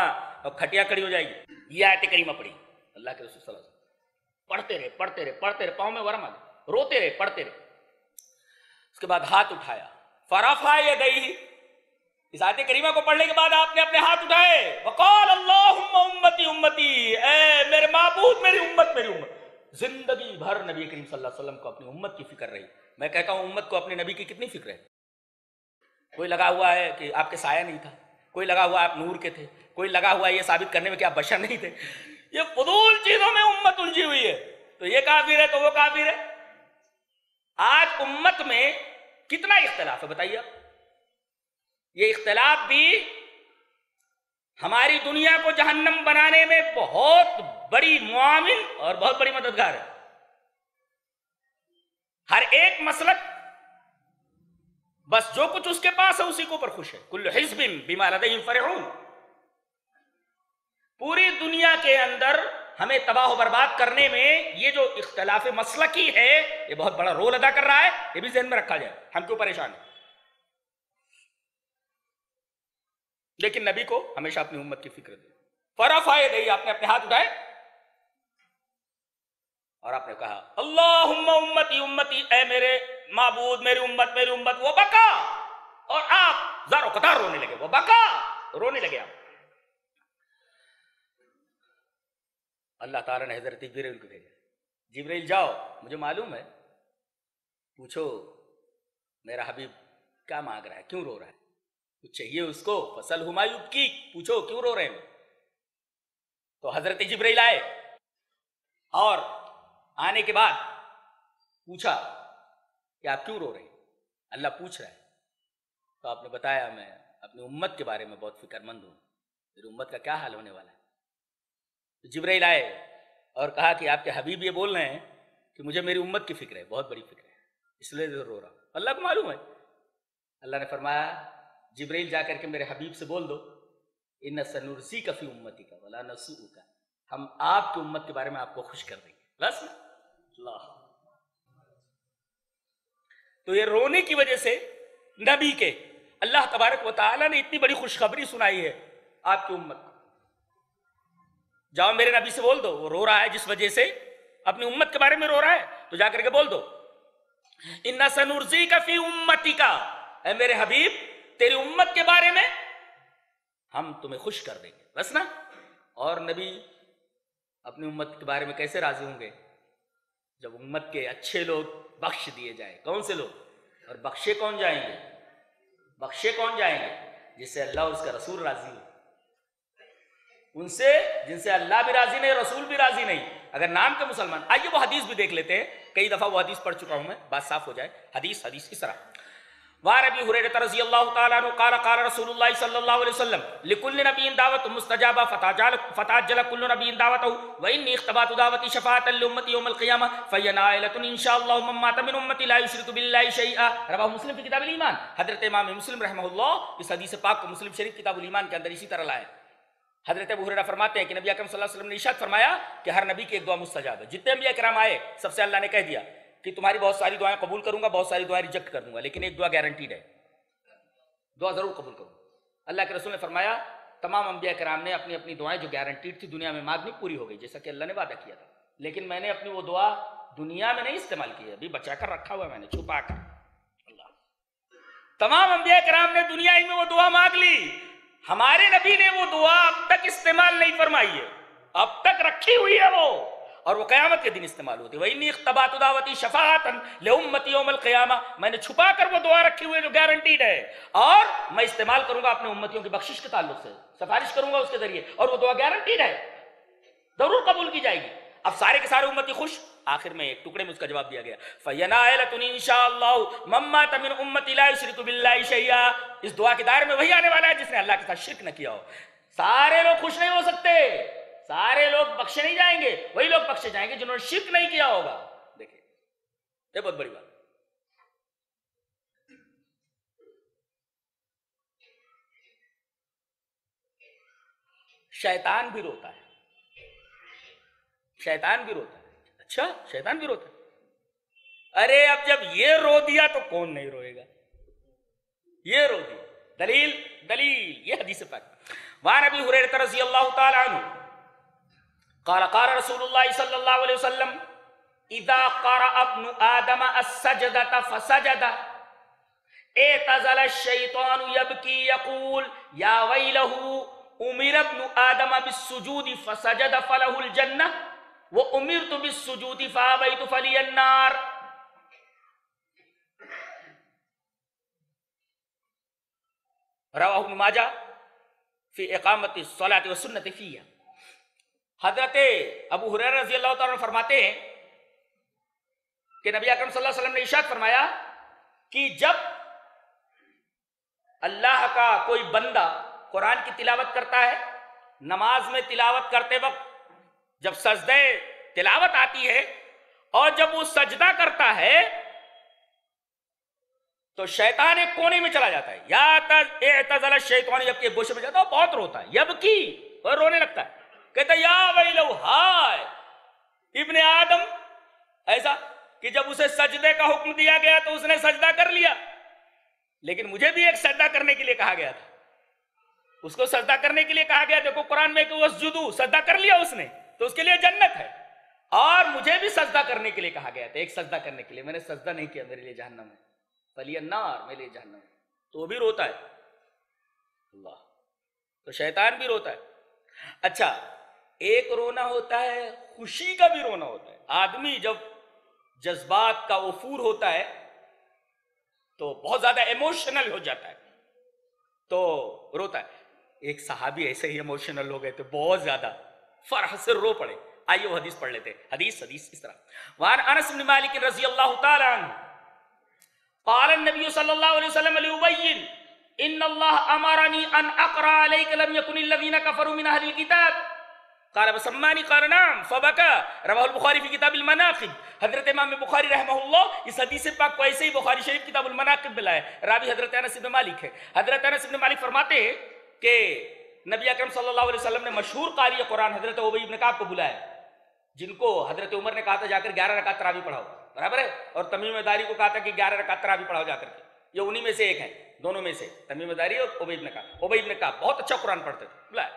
और खटिया खड़ी हो जाएगी। ये आयत करीमा पढ़ी अल्लाह के रसूल सल्लल्लाहु अलैहि वसल्लम, पढ़ते रहे पढ़ते रहे पढ़ते रहे, पाँव में वरम आ गया, रोते रहे पढ़ते रहे। उसके बाद हाथ उठाया, फरफा यदैहि, इस आयत करीमा को पढ़ने के बाद आपने अपने हाथ उठाए, वक़ाल अल्लाहुम्मा उम्मती उम्मती, ए मेरे माबूद मेरी उम्मत मेरी उम्मत। जिंदगी भर नबी करीम सल्लल्लाहु अलैहि वसल्लम को अपनी उम्मत की फिक्र रही। मैं कहता हूं उम्मत को अपने नबी की कितनी फिक्र है। कोई लगा हुआ है कि आपके साया नहीं था, कोई लगा हुआ आप नूर के थे, कोई लगा हुआ है ये साबित करने में कि आप बशर नहीं थे। ये फुदूल चीजों में उम्मत उलझी हुई है, तो ये काफिर है तो वो काफिर है। आज उम्मत में कितना इख्तिलाफ है बताइए आप। ये इख्तिलाफ भी हमारी दुनिया को जहन्नम बनाने में बहुत बड़ी मुआविन और बहुत बड़ी मददगार है। हर एक मसलक बस जो कुछ उसके पास है उसी के ऊपर खुश है। कुल्लु हिज़्बिन बिमा लदैहिम फरिहून। पूरी दुनिया के अंदर हमें तबाह बर्बाद करने में ये जो इख्तिलाफ मसलकी है ये बहुत बड़ा रोल अदा कर रहा है। ये भी ज़हन में रखा जाए, हम क्यों परेशान है। लेकिन नबी को हमेशा अपनी उम्मत की फिक्र दी। फरफाए दई, आपने अपने हाथ उठाए और आपने कहा अल्लाहुम्मा उम्मती उम्मती, ए मेरे माबूद मेरी उम्मत। वो बका, और आप ज़ारो कतार रोने लगे। वो बका, रोने लगे आप। अल्लाह ताला ने हजरत जिब्रील को भेजा, जिब्रील जाओ, मुझे मालूम है, पूछो मेरा हबीब क्या मांग रहा है, क्यों रो रहा है, कुछ चाहिए उसको, फसल हुमायूं की, पूछो क्यों रो रहे हैं। तो हजरत जिब्रील आए और आने के बाद पूछा कि आप क्यों रो रहे हैं, अल्लाह पूछ रहा है। तो आपने बताया मैं अपनी उम्मत के बारे में बहुत फिक्रमंद हूं, मेरी उम्मत का क्या हाल होने वाला है। तो जिब्रील आए और कहा कि आपके हबीब ये बोल रहे हैं कि मुझे मेरी उम्मत की फिक्र है, बहुत बड़ी फिक्र है, इसलिए रो रहा हूं, अल्लाह को मालूम है। अल्लाह ने फरमाया जिब्रील जाकर के मेरे हबीब से बोल दो, इन्ना सनुरसीका फी उम्मतिका वला नसूका, हम आपकी उम्मत के बारे में आपको खुश कर देंगे, बस। अल्लाह, तो ये रोने की वजह से नबी के अल्लाह तबारक व तआला ने इतनी बड़ी खुशखबरी सुनाई है आपकी उम्मत को। जाओ मेरे नबी से बोल दो, वो रो रहा है जिस वजह से अपनी उम्मत के बारे में रो रहा है, तो जाकर के बोल दो इन्ना सनुरसीका फी उम्मतिका, ऐ मेरे हबीब तेरी उम्मत के बारे में हम तुम्हें खुश कर देंगे, बस ना। और नबी अपनी उम्मत के बारे में कैसे राजी होंगे, जब उम्मत के अच्छे लोग बख्श दिए जाए। कौन से लोग, और बख्शे कौन जाएंगे, बख्शे कौन जाएंगे, जिससे अल्लाह और उसका रसूल राजी हो, उनसे जिनसे अल्लाह भी राजी नहीं रसूल भी राजी नहीं, अगर नाम के मुसलमान। आइए वो हदीस भी देख लेते हैं, कई दफा वो हदीस पढ़ चुका हूं मैं, बात साफ हो जाए। हदीस इस तरह, वार अबी हुरैरा रज़ियल्लाहु ताला अन्हु क़ाल क़ाल रसूलुल्लाह सल्लल्लाहु अलैहि वसल्लम लिकुल्लि नबिय्यिन दावतुन मुस्तजाबा फताजल कुल्लु नबिय्यिन दावतहु व इन्नी इख्तबातु दावती शफ़ाअतन लिउम्मती यौमल क़ियामह फहिय नाइलतुन इंशाअल्लाहु मम माता मिन उम्मती ला युशरिकु बिल्लाहि शैअ। रवाहु मुस्लिम फ़ी किताबिल ईमान। हज़रत इमाम मुस्लिम रहमहुल्लाह इस हदीस पाक को मुस्लिम शरीफ किताबुल ईमान के अंदर इसी तरह लाए। हज़रत अबू हुरैरा फरमाते हैं कि नबी अकरम सल्लल्लाहु अलैहि वसल्लम ने इरशाद फरमाया कि हर नबी की एक दुआ मुस्तजाब है। जितने अंबिया किराम आए सबसे अल्लाह ने कह दिया कि तुम्हारी बहुत सारी दुआएं कबूल करूंगा, बहुत सारी दुआएं रिजेक्ट कर दूंगा, लेकिन एक दुआ गारंटीड है, दुआ जरूर कबूल करूंगा। अल्लाह के रसूल ने फरमाया तमाम अंबिया किराम ने अपनी अपनी दुआएं जो गारंटीड थी दुनिया में मांगनी पूरी हो गई, जैसा कि अल्लाह ने वादा किया था, लेकिन मैंने अपनी वो दुआ दुनिया में नहीं इस्तेमाल की है, अभी बचा कर रखा हुआ है मैंने, छुपा कर। अल्लाह, तमाम अंबिया किराम ने दुनिया ही में वो दुआ मांग ली, हमारे नबी ने वो दुआ अब तक इस्तेमाल नहीं फरमाई है, अब तक रखी हुई है वो, और वो क़यामत के दिन इस्तेमाल होती है। वही इन्नी इख्तबातु दावती शफ़ाअतन लिउम्मती यौमल क़ियामह, मैंने छुपा कर वो दुआ रखी हुई है जो गारंटीड है, और मैं इस्तेमाल करूंगा अपने उम्मतियों की बख्शिश के ताल्लुक से, सिफारिश करूंगा उसके जरिए, और वो दुआ गारंटीड है, जरूर कबूल की जाएगी। अब सारे के सारे उम्मती खुश। आखिर में एक टुकड़े में उसका जवाब दिया गया, फयनाइलतुन इंशाअल्लाहु मम्मा तमिन उम्मती ला युशरिकु बिल्लाहि शैआ। इस दुआ के दायरे में वही आने वाला है जिसने अल्लाह के साथ शिर्क न किया हो। सारे लोग खुश नहीं हो सकते, सारे लोग बख्शे नहीं जाएंगे, वही लोग बख्शे जाएंगे जिन्होंने शिर्क नहीं किया होगा। देखिए ये बहुत बड़ी बात। शैतान भी रोता है, शैतान भी रोता है। अच्छा, शैतान भी रोता है। अरे अब जब ये रो दिया तो कौन नहीं रोएगा, ये रो दिया। दलील दलील ये हदीस पाक, وعن ابی ہریرہ رضی اللہ تعالی عنہ قال قال رسول اللہ صلی اللہ علیہ وسلم اذا قرأ ابن آدم السجدة فسجد اعتزل الشیطان یبکی یقول یا ویلہ امر ابن آدم بالسجود فسجد فلہ الجنہ وامرت بالسجود فابیت فلی النار. رواہ ابن ماجہ فی اقامت الصلاۃ والسنۃ فیہ. حضرت ابو ہریرہ رضی اللہ تعالیٰ عنہ فرماتے ہیں کہ نبی اکرم صلی اللہ علیہ وسلم نے ارشاد فرمایا کہ جب اللہ کا کوئی بندہ قرآن کی تلاوت کرتا ہے، نماز میں تلاوت کرتے وقت جب سجدہ تلاوت آتی ہے اور جب وہ سجدہ کرتا ہے تو شیطان ایک کونے میں چلا جاتا ہے. یا اعتزل الشیطان، جب کہ گوشے میں جاتا ہے بہت روتا ہے، یبکی اور رونے لگتا ہے، کہتا ہے یا ویلو، ہائے ابن آدم. ایسا کہ جب اسے سجدے کا حکم دیا گیا تو اس نے سجدہ کر لیا، لیکن مجھے بھی ایک سجدہ کرنے کے لیے کہا گیا تھا. اس کو سجدہ کرنے کے لیے کہا گیا. دیکھو قرآن میں کہ وسجدوا، سجدہ کر لیا اس نے تو اس کے لیے جنت ہے، اور مجھے بھی سجدہ کرنے کے لیے کہا گیا تھا، ایک سجدہ کرنے کے لیے. میں نے سجدہ نہیں کیا، میرے لیے جہنم ہے، فلی النار، میرے لیے جہنم ہے. تو وہ بھی روتا ہے. اللہ، تو شیطان بھی روتا ہے. اچھا، ایک رونا ہوتا ہے، خوشی کا بھی رونا ہوتا ہے. آدمی جب جذبات کا وفور ہوتا ہے تو بہت زیادہ ایموشنل ہو جاتا ہے تو روتا ہے. ایک صحابی ایسے ہی ایموشنل ہو گئے تھے، بہت زیادہ فرح سے رو پڑے. آئیے وہ حدیث پڑھ لیتے ہیں. حدیث اس طرح. وعن انس بن مالک رضی اللہ تعالی عنہ قال النبی صلی اللہ علیہ وسلم لأبی ان اللہ امرنی ان اقرأ علیک لم یکن الذین کفروا من اہل الکتاب قال بسمانی قال نعم فبکا. رواہ البخاری فی کتاب المناقب. حضرت امام بخاری رحمہ اللہ اس حدیث پاک کو ایسے ہی بخاری شریف کتاب المناقب میں لائے. راوی حضرت انس بن مالک ہے. حضرت انس بن مالک فرماتے ہیں کہ نبی اکرم صلی اللہ علیہ وسلم نے مشہور قاری قرآن حضرت ابی بن کعب کو بلایا، جن کو حضرت عمر نے کہا تھا جا کر 11 رکعت تراویح پڑھاؤ، برابر ہے، اور تمیم داری کو کہا تھا کہ 11 رکعت تراویح پڑھاؤ جا کر کے. یہ انہی میں سے ایک ہے، دونوں میں سے، تمیم داری اور ابی بن کعب. ابی بن کعب بہت اچھا قرآن پڑھتے تھے، بلایا.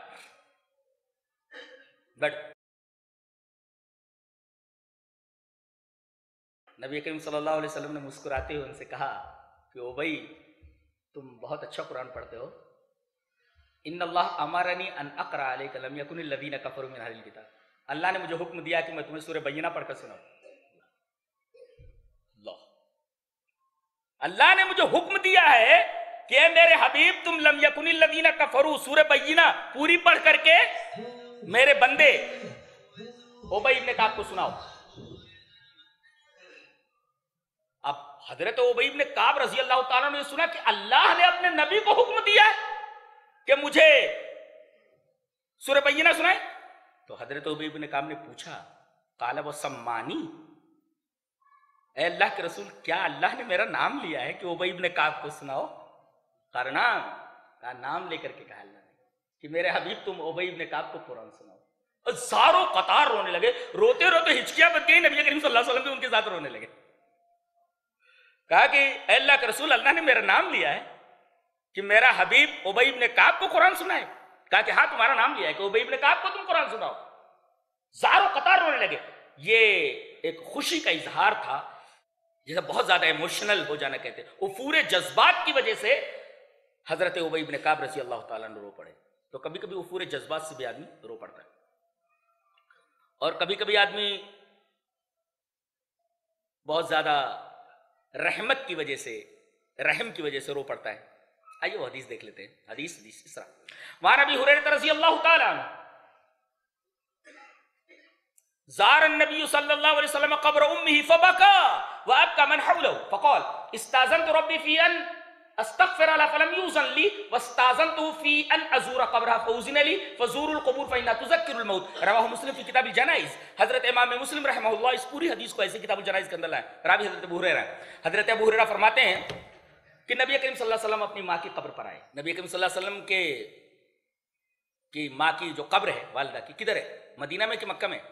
نبی کریم صلی اللہ علیہ وسلم نے مسکراتے ہوئے ان سے کہا کہ ابی تم بہت اچھا قرآن پڑھتے ہو. ان اللہ امرنی ان اقرأ علیک لم یکن الذین کفروا من اہل الکتاب. اللہ نے مجھے حکم دیا کہ میں تمہیں سورہ بینہ پڑھ کر سناؤں. اللہ نے مجھے حکم دیا ہے کہ اے میرے حبیب تم لم یکن الذین کفروا سورہ بینہ پوری پڑھ کر کے میرے بندے ابی بن کعب کو سناؤ. اب حضرت ابی بن کعب رضی اللہ تعالیٰ نے سنا کہ اللہ نے اپنے نبی کو حکم دیا ہے کہ مجھے سورہ بینہ سنائے. تو حضرت ابی بن کعب نے پوچھا قال وسمانی، اے اللہ کے رسول کیا اللہ نے میرا نام لیا ہے کہ ابی بن کعب کو سناؤ؟ قال نعم، کا نام لے کر کے کہا اللہ نے کہ میرے حبیب تم ابی بن کعب کو قرآن سناؤ. اور ساروں قطار رونے لگے، روتے روتے ہچکیاں بن گئی. نبی کریم صلی اللہ علیہ وسلم بھی ان کے ساتھ رونے لگے. کہا کہ اے اللہ کے رسول اللہ نے میرا نام لیا ہے کہ میرا حبیب ابی بن کعب کو قرآن سنائے. کہا کہ ہاں تمہارا نام لیا ہے کہ ابی بن کعب کو تم قرآن سناؤ. ساروں قطار رونے لگے. یہ ایک خوشی کا اظہار تھا جسے بہت زیادہ ایموشنل ہو جانا کہتے ہیں. وہ پورے جذبات کی وجہ سے حضرت ابی بن کعب رضی اللہ تعالیٰ نے رو پڑے. تو کبھی کبھی وہ پورے جذبات سے بھی آدمی رو پڑتا ہے، اور کبھی کبھی آدمی بہت زیادہ رحمت کی وجہ سے، رحم کی وجہ سے رو پڑتا ہے. آئیے وہ حدیث دیکھ لیتے ہیں. حدیث اس طرح. وعن ابی ہریرہ رضی اللہ تعالی عنہ زار النبی صلی اللہ علیہ وسلم قبر امه فبكى وابكى من حوله فقال استاذنت ربي في ان استغفر لها فلم يؤذن لي واستاذنته في ان ازور قبرها فاذن لي فزوروا القبور فانها تذكر الموت. رواہ مسلم فی کتاب الجنائز. حضرت امام مسلم رحمہ اللہ اس پوری حدیث کو ایسے کتاب الجنائز کے اندر لائے. راوی حضرت ابو ہریرہ. حضرت ابو ہریرہ فرماتے ہیں کہ نبی کریم صلی اللہ علیہ وسلم اپنی ماں کی قبر پر آئے. نبی کریم صلی اللہ علیہ وسلم کی ماں کی جو قبر ہے والدہ کی کدھر ہے؟ مدینہ میں کہ مکہ میں؟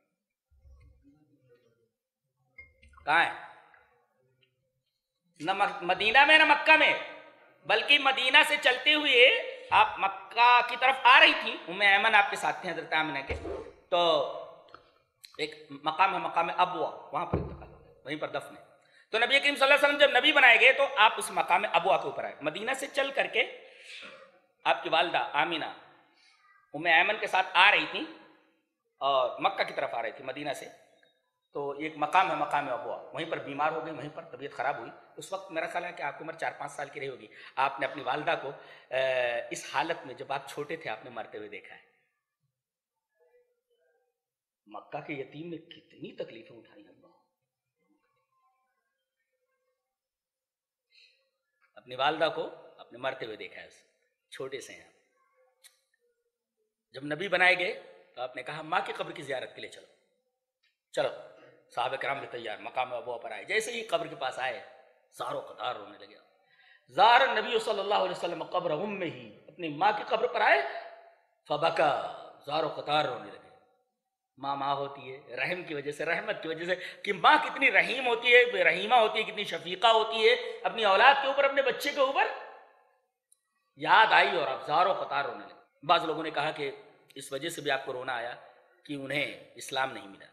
کہاں ہے؟ نہ مدینہ میں نہ مکہ میں، بلکہ مدینہ سے چلتے ہوئے آپ مکہ کی طرف آ رہی تھی، ام ایمن آپ کے ساتھ تھے حضرت آمنہ کے، تو ایک مقام ہے مقام ابوا، وہاں پر انتقال ہو گیا، وہیں پر دفن ہے۔ تو نبی کریم صلی اللہ علیہ وسلم جب نبی بنائے گئے تو آپ اس مقام ابوا کے اوپر آئے، مدینہ سے چل کر کے آپ کی والدہ آمینہ ام ایمن کے ساتھ آ رہی تھیں اور مکہ کی طرف آ رہی تھی مدینہ سے، تو ایک مقام ہے مقام ابوا، وہیں پر بیمار ہو گئی، وہیں پر طبیعت خراب ہوئی۔ اس وقت میرا خیال ہے کہ آپ کی عمر 4-5 سال کی رہی ہوگی، آپ نے اپنی والدہ کو اس حالت میں جب آپ چھوٹے تھے آپ نے مرتے ہوئے دیکھا ہے۔ مکہ کے یتیم نے کتنی تکلیفیں اٹھائی اللہ، اپنی والدہ کو اپنے مرتے ہوئے دیکھا ہے، چھوٹے سے ہیں۔ جب نبی بنائے گئے تو آپ نے کہا ماں کی قبر کی زیارت کے لیے چلو چلو، صحابہ کرام بھی تیار، مقام ابوا پر آئے، جیسے ہی قبر کے پاس آئے زار و قطار رونے لگے۔ زار النبی صلی اللہ علیہ وسلم قبر امہ، اپنی ماں کی قبر پر آئے، فبکا، زار و قطار رونے لگے۔ ماں ہوتی ہے رحم کی وجہ سے، رحمت کی وجہ سے، کہ ماں کتنی رحیم ہوتی ہے، رحیمہ ہوتی ہے، کتنی شفیقہ ہوتی ہے اپنی اولاد کے اوپر، اپنے بچے کے اوپر۔ یاد آئی اور آپ زار و قطار رونے لگے۔ بعض لوگوں نے کہا کہ اس وجہ سے بھی آپ کو رونا آیا کہ انہیں اسلام نہیں ملا،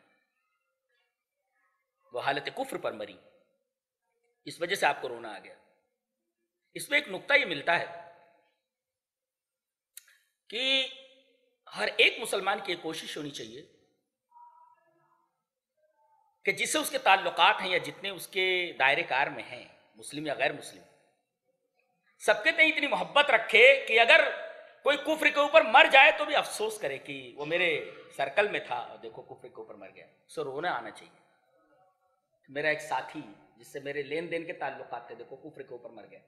وہ حالت کفر پر مری، اس وجہ سے آپ کو رونا آ گیا۔ اس میں ایک نقطہ یہ ملتا ہے کہ ہر ایک مسلمان کی ایک کوشش ہونی چاہیے کہ جس سے اس کے تعلقات ہیں یا جتنے اس کے دائرے کار میں ہیں، مسلم یا غیر مسلم، سب کے تئیں اتنی محبت رکھے کہ اگر کوئی کفر کے اوپر مر جائے تو بھی افسوس کرے کہ وہ میرے سرکل میں تھا اور دیکھو کفر کے اوپر مر گیا، اسے رونا آنا چاہیے۔ میرا ایک ساتھی جس سے میرے لین دین کے تعلقات تھے، دیکھو کفر کے اوپر مر گیا۔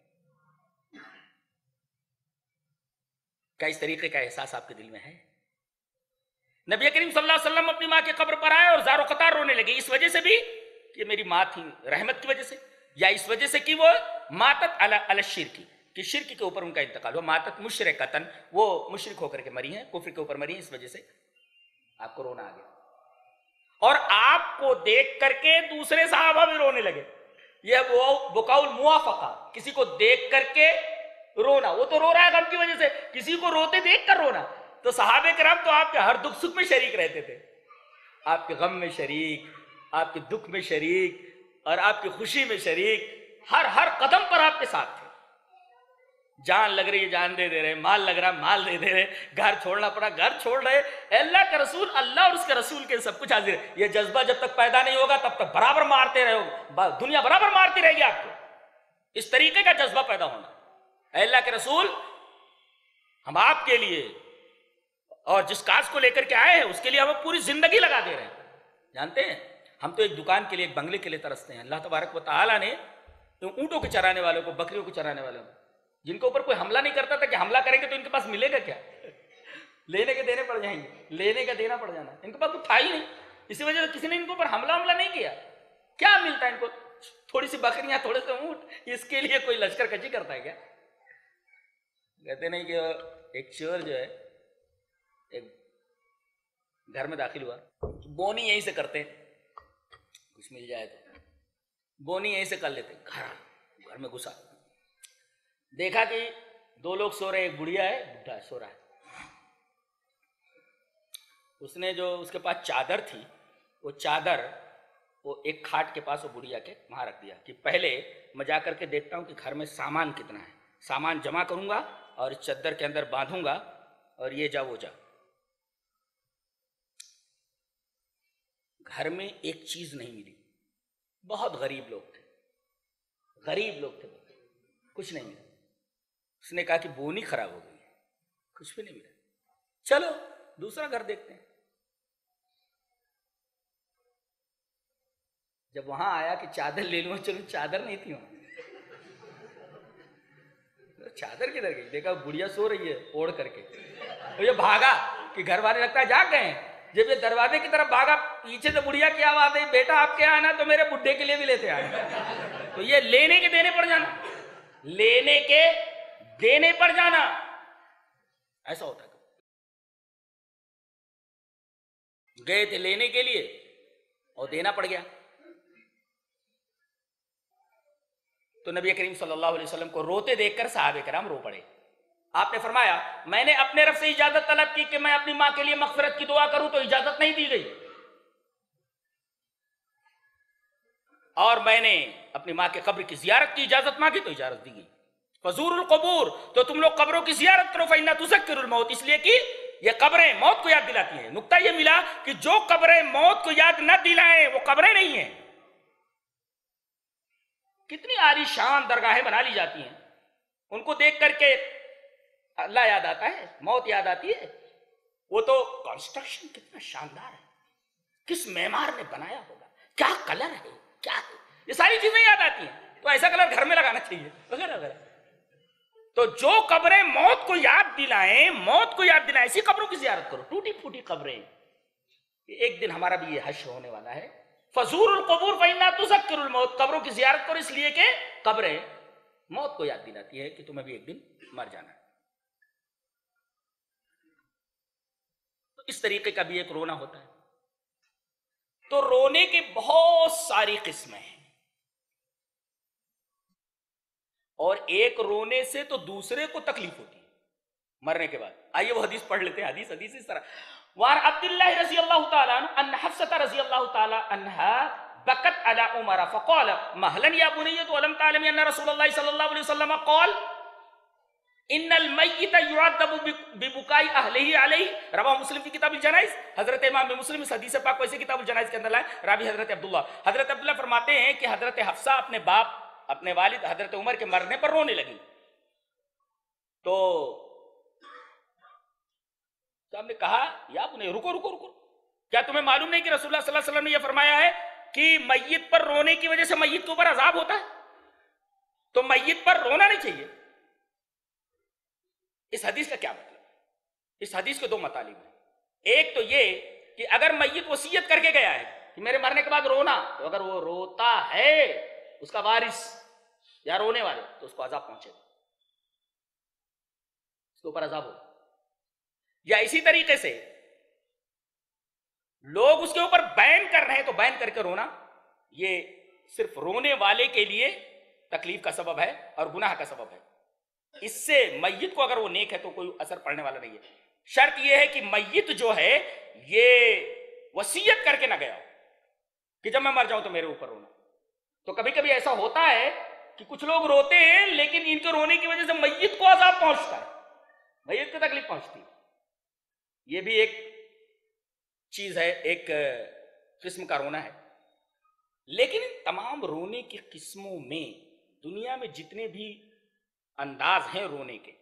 کیا اس طریقے کا احساس آپ کے دل میں ہے؟ نبی کریم صلی اللہ علیہ وسلم اپنی ماں کی قبر پر آئے اور زار و قطار رونے لگے، اس وجہ سے بھی کہ میری ماں تھی، رحمت کی وجہ سے، یا اس وجہ سے کہ وہ ماتت علی الشرک، کہ شرک کے اوپر ان کا انتقال ہوا، ماتت مشرکتن، وہ مشرک ہو کر کے مری ہیں، کفر کے اوپر مری ہیں، اس وجہ سے آپ کو رونا آ گیا۔ اور آپ کو دیکھ کر کے دوسرے صحابہ بھی رونے لگے، یہ وہ بکاء الموافقہ، کسی کو دیکھ کر کے رونا، وہ تو رو رہا ہے غم کی وجہ سے، کسی کو روتے دیکھ کر رونا۔ تو صحابہ کرام تو آپ کے ہر دکھ سکھ میں شریک رہتے تھے، آپ کے غم میں شریک، آپ کے دکھ میں شریک، اور آپ کی خوشی میں شریک، ہر قدم پر آپ کے ساتھ تھے۔ جان لگ رہی ہے جان دے رہے، مال لگ رہا مال دے رہے، گھر چھوڑنا پڑا گھر چھوڑ رہے، اللہ کا رسول، اللہ اور اس کے رسول کے سب کچھ حاضر ہے۔ یہ جذبہ جب تک پیدا نہیں ہوگا تب تک برابر مارتے رہو، دنیا برابر مارتی رہے گی آپ کو۔ اس طریقے کا جذبہ پیدا ہونا، اے اللہ کے رسول، ہم آپ کے لیے اور جس کاج کو لے کر کے آئے ہیں اس کے لیے ہمیں پوری زندگی لگا دے رہے ہیں۔ جانتے ہیں ہم تو ایک دکان کے لیے، ایک بنگلے کے لیے ترستے ہیں، اللہ تبارک و تعالیٰ نے اونٹوں کے چرانے والوں کو، بکریوں کو چرانے والوں کو، جن کے اوپر کوئی حملہ نہیں کرتا تھا کہ حملہ کریں گے تو ان کے پاس ملے گا کیا، لینے کے دینے پڑ جائیں گے، لینے کا دینا پڑ جانا، ان کے پاس کچھ تھا ہی نہیں، اسی وجہ سے کسی نے ان کے اوپر حملہ نہیں کیا۔ کیا ملتا ہے ان کو؟ تھوڑی سی بکریاں، تھوڑے سے اونٹ، اس کے لیے کوئی لشکر کشی کرتا ہے کیا؟ کہتے نہیں کہ ایک چور جو ہے ایک گھر میں داخل ہوا، بونی یہیں سے کرتے، کچھ مل جائے تو بونی یہیں سے کر لیتے، گھر میں گھسا، دیکھا کہ 2 لوگ سو رہے، ایک بڑھیا ہے، بڈھا سو رہا ہے۔ اس نے جو اس کے پاس چادر تھی، وہ چادر وہ ایک کھاٹ کے پاس وہ بڑھیا کے وہاں رکھ دیا کہ پہلے میں جا کر کے دیکھتا ہوں کہ گھر میں سامان کتنا ہے، سامان جمع کروں گا اور اس چادر کے اندر باندھوں گا، اور یہ جا وہ جا۔ گھر میں ایک چیز نہیں ملی، بہت غریب لوگ تھے، کچھ نہیں ملا۔ اس نے کہا کہ بونی خراب ہو گئی ہے، کچھ بھی نہیں ملا، چلو دوسرا گھر دیکھتے ہیں۔ جب وہاں آیا کہ چادر لے لوں، چلو چادر نہیں تھی وہاں، چادر کدھر گئی؟ دیکھا بڑھیا سو رہی ہے اوڑھ کر کے، تو یہ بھاگا کہ گھر والے لگتا ہے جاگ گئے ہیں۔ جب یہ دروازے کی طرف بھاگا، پیچھے سے بڑھیا کی آواز آئی، بیٹا آپ کے آنا تو میرے بڈھے کے لیے بھی لیتے آئے۔ تو یہ لینے کے دینے پڑ جانا، لینے کے دینے پڑ جانا، ایسا ہوتا ہے۔ گئے تھے لینے کے لیے اور دینا پڑ گیا۔ تو نبی کریم صلی اللہ علیہ وسلم کو روتے دیکھ کر صحابہ کرام رو پڑے۔ آپ نے فرمایا میں نے اپنے رب سے اجازت طلب کی کہ میں اپنی ماں کے لیے مغفرت کی دعا کروں تو اجازت نہیں دی گئی، اور میں نے اپنی ماں کے قبر کی زیارت کی اجازت مانگی تو اجازت دی گئی۔ فزور القبور، تو تم لوگ قبروں کی زیارت کرو، فإنها تذکر الموت، اس لیے کہ یہ قبریں موت کو یاد دلاتی ہیں۔ نقطہ یہ ملا کہ جو قبریں موت کو یاد نہ دلائیں وہ قبریں نہیں ہیں۔ کتنی عالی شان درگاہیں بنا لی جاتی ہیں، ان کو دیکھ کر کے اللہ یاد آتا ہے، موت یاد آتی ہے۔ وہ تو کنسٹرکشن کتنا شاندار ہے، کس معمار نے بنایا ہوگا، کیا کلر ہے، کیا ہے، یہ ساری چیزیں یاد آتی ہیں، تو ایسا کلر گھر میں لگانا چاہیے وغیرہ وغیرہ۔ تو جو قبریں موت کو یاد دلائیں، موت کو یاد دلائیں، اسی قبروں کی زیارت کرو، ٹوٹی پھوٹی قبریں۔ ایک دن ہمارا بھی یہ حشر ہونے والا ہے۔ فزور القبور فإنها تذکر الموت، قبروں کی زیارت کرو اس لیے کہ قبریں موت کو یاد دلاتی ہے کہ تمہیں بھی ایک دن مر جانا ہے۔ تو اس طریقے کا بھی ایک رونا ہوتا ہے۔ تو رونے کے بہت ساری قسمیں ہیں، اور ایک رونے سے تو دوسرے کو تکلیف ہوتی ہے مرنے کے بعد۔ آئیے وہ حدیث پڑھ لیتے ہیں، حدیث اس طرح۔ وعن عبداللہ رضی اللہ تعالیٰ عنہ ان حفصة رضی اللہ تعالیٰ عنہ بکت علی عمر فقال مہلا یا بنیۃ ولم تعلم ان رسول اللہ صلی اللہ علیہ وسلم قال ان المیت یعذب ببکاء اہلہ علیہ، رواہ مسلم کی کتاب الجنائز۔ حضرت امام مسلم اس حدیث پاک کو ایسے کتاب الجنائز کے اندر لائے، راوی حضرت عبداللہ۔ حضرت عبداللہ فرماتے ہیں کہ حضرت حفصہ اپنے باپ، اپنے والد حضرت عمر کے مرنے پر رونے لگی، تو ہم نے کہا یا بنی رکو رکو رکو، کیا تمہیں معلوم نہیں کہ رسول اللہ صلی اللہ علیہ وسلم نے یہ فرمایا ہے کہ میت پر رونے کی وجہ سے میت کے اوپر عذاب ہوتا ہے، تو میت پر رونا نہیں چاہیے۔ اس حدیث کا کیا مطلب ہے؟ اس حدیث کے دو مطالب ہیں۔ ایک تو یہ کہ اگر میت وصیت کر کے گیا ہے کہ میرے مرنے کے بعد رونا، تو اگر وہ روتا ہے اس کا وارث یا رونے والے تو اس کو عذاب پہنچے گا، اس کے اوپر عذاب ہوگا۔ یا اسی طریقے سے لوگ اس کے اوپر بین کر رہے ہیں تو بین کر کے رونا، یہ صرف رونے والے کے لیے تکلیف کا سبب ہے اور گناہ کا سبب ہے۔ اس سے میت کو اگر وہ نیک ہے تو کوئی اثر پڑنے والا نہیں ہے۔ شرط یہ ہے کہ میت جو ہے یہ وصیت کر کے نہ گیا ہو کہ جب میں مر جاؤں تو میرے اوپر رونا۔ تو کبھی کبھی ایسا ہوتا ہے کہ کچھ لوگ روتے ہیں لیکن ان کے رونے کی وجہ سے میت کو عذاب پہنچتا ہے، میت کو تکلیف پہنچتی ہے۔ یہ بھی ایک چیز ہے، ایک قسم کا رونا ہے۔ لیکن تمام رونے کی قسموں میں دنیا میں جتنے بھی انداز ہیں رونے کے،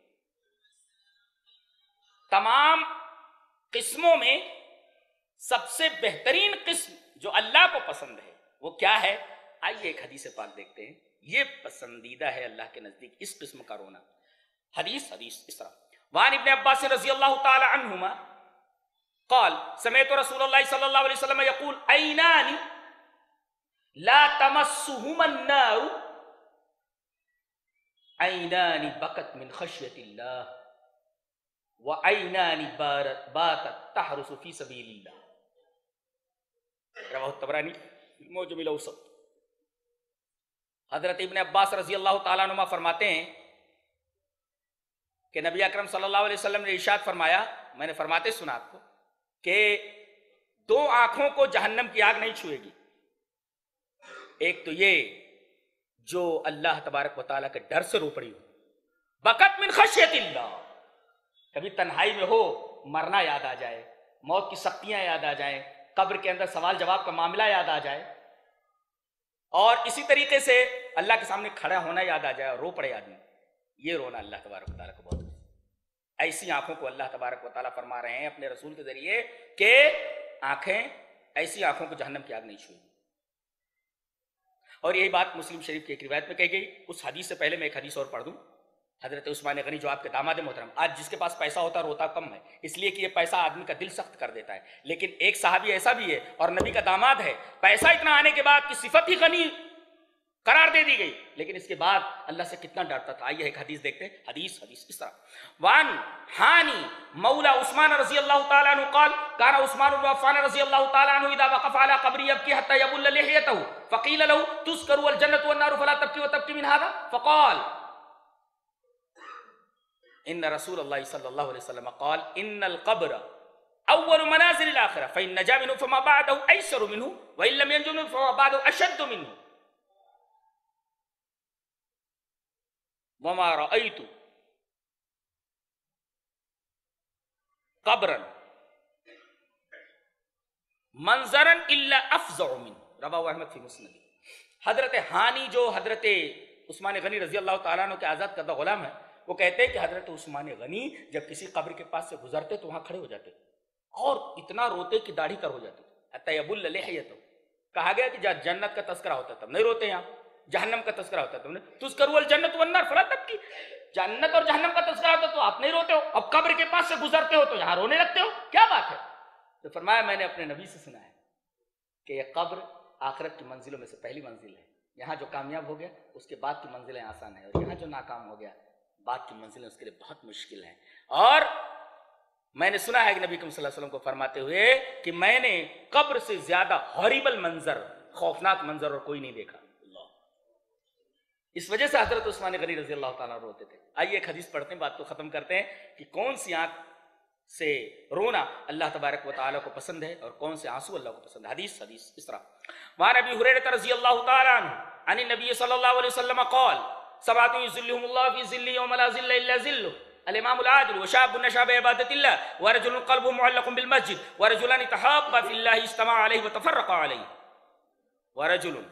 تمام قسموں میں سب سے بہترین قسم جو اللہ کو پسند ہے وہ کیا ہے؟ آئیے ایک حدیث پاک دیکھتے ہیں، یہ پسندیدہ ہے اللہ کے نزدیک اس قسم کا رونا۔ حدیث اس طرح، وعن ابن عباس رضی اللہ تعالی عنہما قال سمعت رسول اللہ صلی اللہ علیہ وسلم یقول عینان لا تمسهما النار عینان بکت من خشیت اللہ وعینان باتت تحرس فی سبیل اللہ، رواہ الطبرانی موجم الاوسط۔ حضرت ابن عباس رضی اللہ تعالیٰ عنہ فرماتے ہیں کہ نبی اکرم صلی اللہ علیہ وسلم نے ارشاد فرمایا، میں نے فرماتے سنا آپ کو، کہ دو آنکھوں کو جہنم کی آگ نہیں چھوئے گی۔ ایک تو یہ جو اللہ تبارک و تعالیٰ کے ڈر سے رو پڑی ہو، بکت من خشیت اللہ، کبھی تنہائی میں ہو مرنا یاد آ جائے، موت کی سختیاں یاد آ جائیں، قبر کے اندر سوال جواب کا معاملہ یاد آ جائے، اور اسی طریقے سے اللہ کے سامنے کھڑا ہونا یاد آ جائے اور رو پڑے آدمی، یہ رونا اللہ تبارک و تعالیٰ کو بہت ایسی آنکھوں کو اللہ تبارک و تعالیٰ فرما رہے ہیں اپنے رسول کے ذریعے کہ آنکھیں، ایسی آنکھوں کو جہنم کی آگ نہیں چھوئے گی۔ اور یہی بات مسلم شریف کی ایک روایت میں کہی گئی۔ اس حدیث سے پہلے میں ایک حدیث اور پڑھ دوں۔ حضرت عثمان غنی جو آپ کے داماد محترم، آج جس کے پاس پیسہ ہوتا ہے روتا کم ہے، اس لیے کہ یہ پیسہ آدمی کا دل سخت کر دیتا ہے، لیکن ایک صحابی ایسا بھی ہے اور نبی کا داماد ہے، پیسہ اتنا آنے کے بعد کی صفت ہی غنی قرار دے دی گئی، لیکن اس کے بعد اللہ سے کتنا ڈرتا تھا۔ آئیے ایک حدیث دیکھتے ہیں۔ حدیث اس طرح، وان ہانی مولا عثمان رضی اللہ تعالی عنہ قال كان عثمان بن عفان رضی اللہ تعالی عنہ اذا وقف على قبر يبكي حتى يبل لحيته فقيل له تذكر الجنة والنار فلا تبكي وتبكي من هذا فقال ان رسول اللہ صلی اللہ علیہ وسلم قال ان القبر اول منازل الاخرہ فان نجا منه فما بعده ایسر منه وان لم ينج منه فما بعده اشد منه وما رأيت قبرا منظرا الا افظع منه رواه احمد فی مسند. حضرت ہانی جو حضرت عثمان غنی رضی اللہ تعالیٰ عنہ کے آزاد کردہ غلام ہے، وہ کہتے ہیں کہ حضرت عثمان غنی جب کسی قبر کے پاس سے گزرتے تو وہاں کھڑے ہو جاتے اور اتنا روتے کہ داڑھی تر ہو جاتی حتی یبل لحیتہ. کہا گیا کہ جنت کا تذکرہ ہوتا تب نہیں روتے، یہاں جہنم کا تذکرہ ہوتا تم نے تذکروا الجنت والنار فلا تبکی. جنت اور جہنم کا تذکرہ ہوتا تو آپ نہیں روتے ہو، اب قبر کے پاس سے گزرتے ہو تو یہاں رونے لگتے ہو، کیا بات ہے؟ تو فرمایا میں نے اپنے نبی سے سنا ہے کہ یہ قبر آخرت کی منزلوں میں سے پہلی منزل ہے. یہاں جو کامیاب ہو گیا اس کے بعد کی منزلیں آسان ہیں، اور یہاں جو ناکام ہو گیا بعد کی منزلیں اس کے لیے بہت مشکل ہیں. اور میں نے سنا ہے کہ نبی کریم صلی اللہ علیہ وسلم کو فرماتے ہوئے کہ میں نے قبر سے زیادہ ہاریبل منظر، خوفناک منظر اور کوئی نہیں دیکھا. اس وجہ سے حضرت عثمان غنی رضی اللہ تعالیٰ روتے تھے. آئیے ایک حدیث پڑھتے ہیں، بات کو ختم کرتے ہیں کہ کون سی آنکھ سے رونا اللہ تبارک و تعالیٰ کو پسند ہے اور کون سے آنسو اللہ کو پسند ہے. حدیث اس طرح وعن ابی ہریرہ رضی اللہ تعالیٰ عنہ عن النبی صلی اللہ علیہ وسلم قال سبعۃ یظلهم اللہ فی ظلہ یوم لا ظل الا ظلہ الامام العادل وشاب نشا بعبادۃ اللہ ورجل قلبه معلق بالمسجد ورجلان تحابا فی اللہ اجتمعا علیہ وتفرقا علیہ ورجل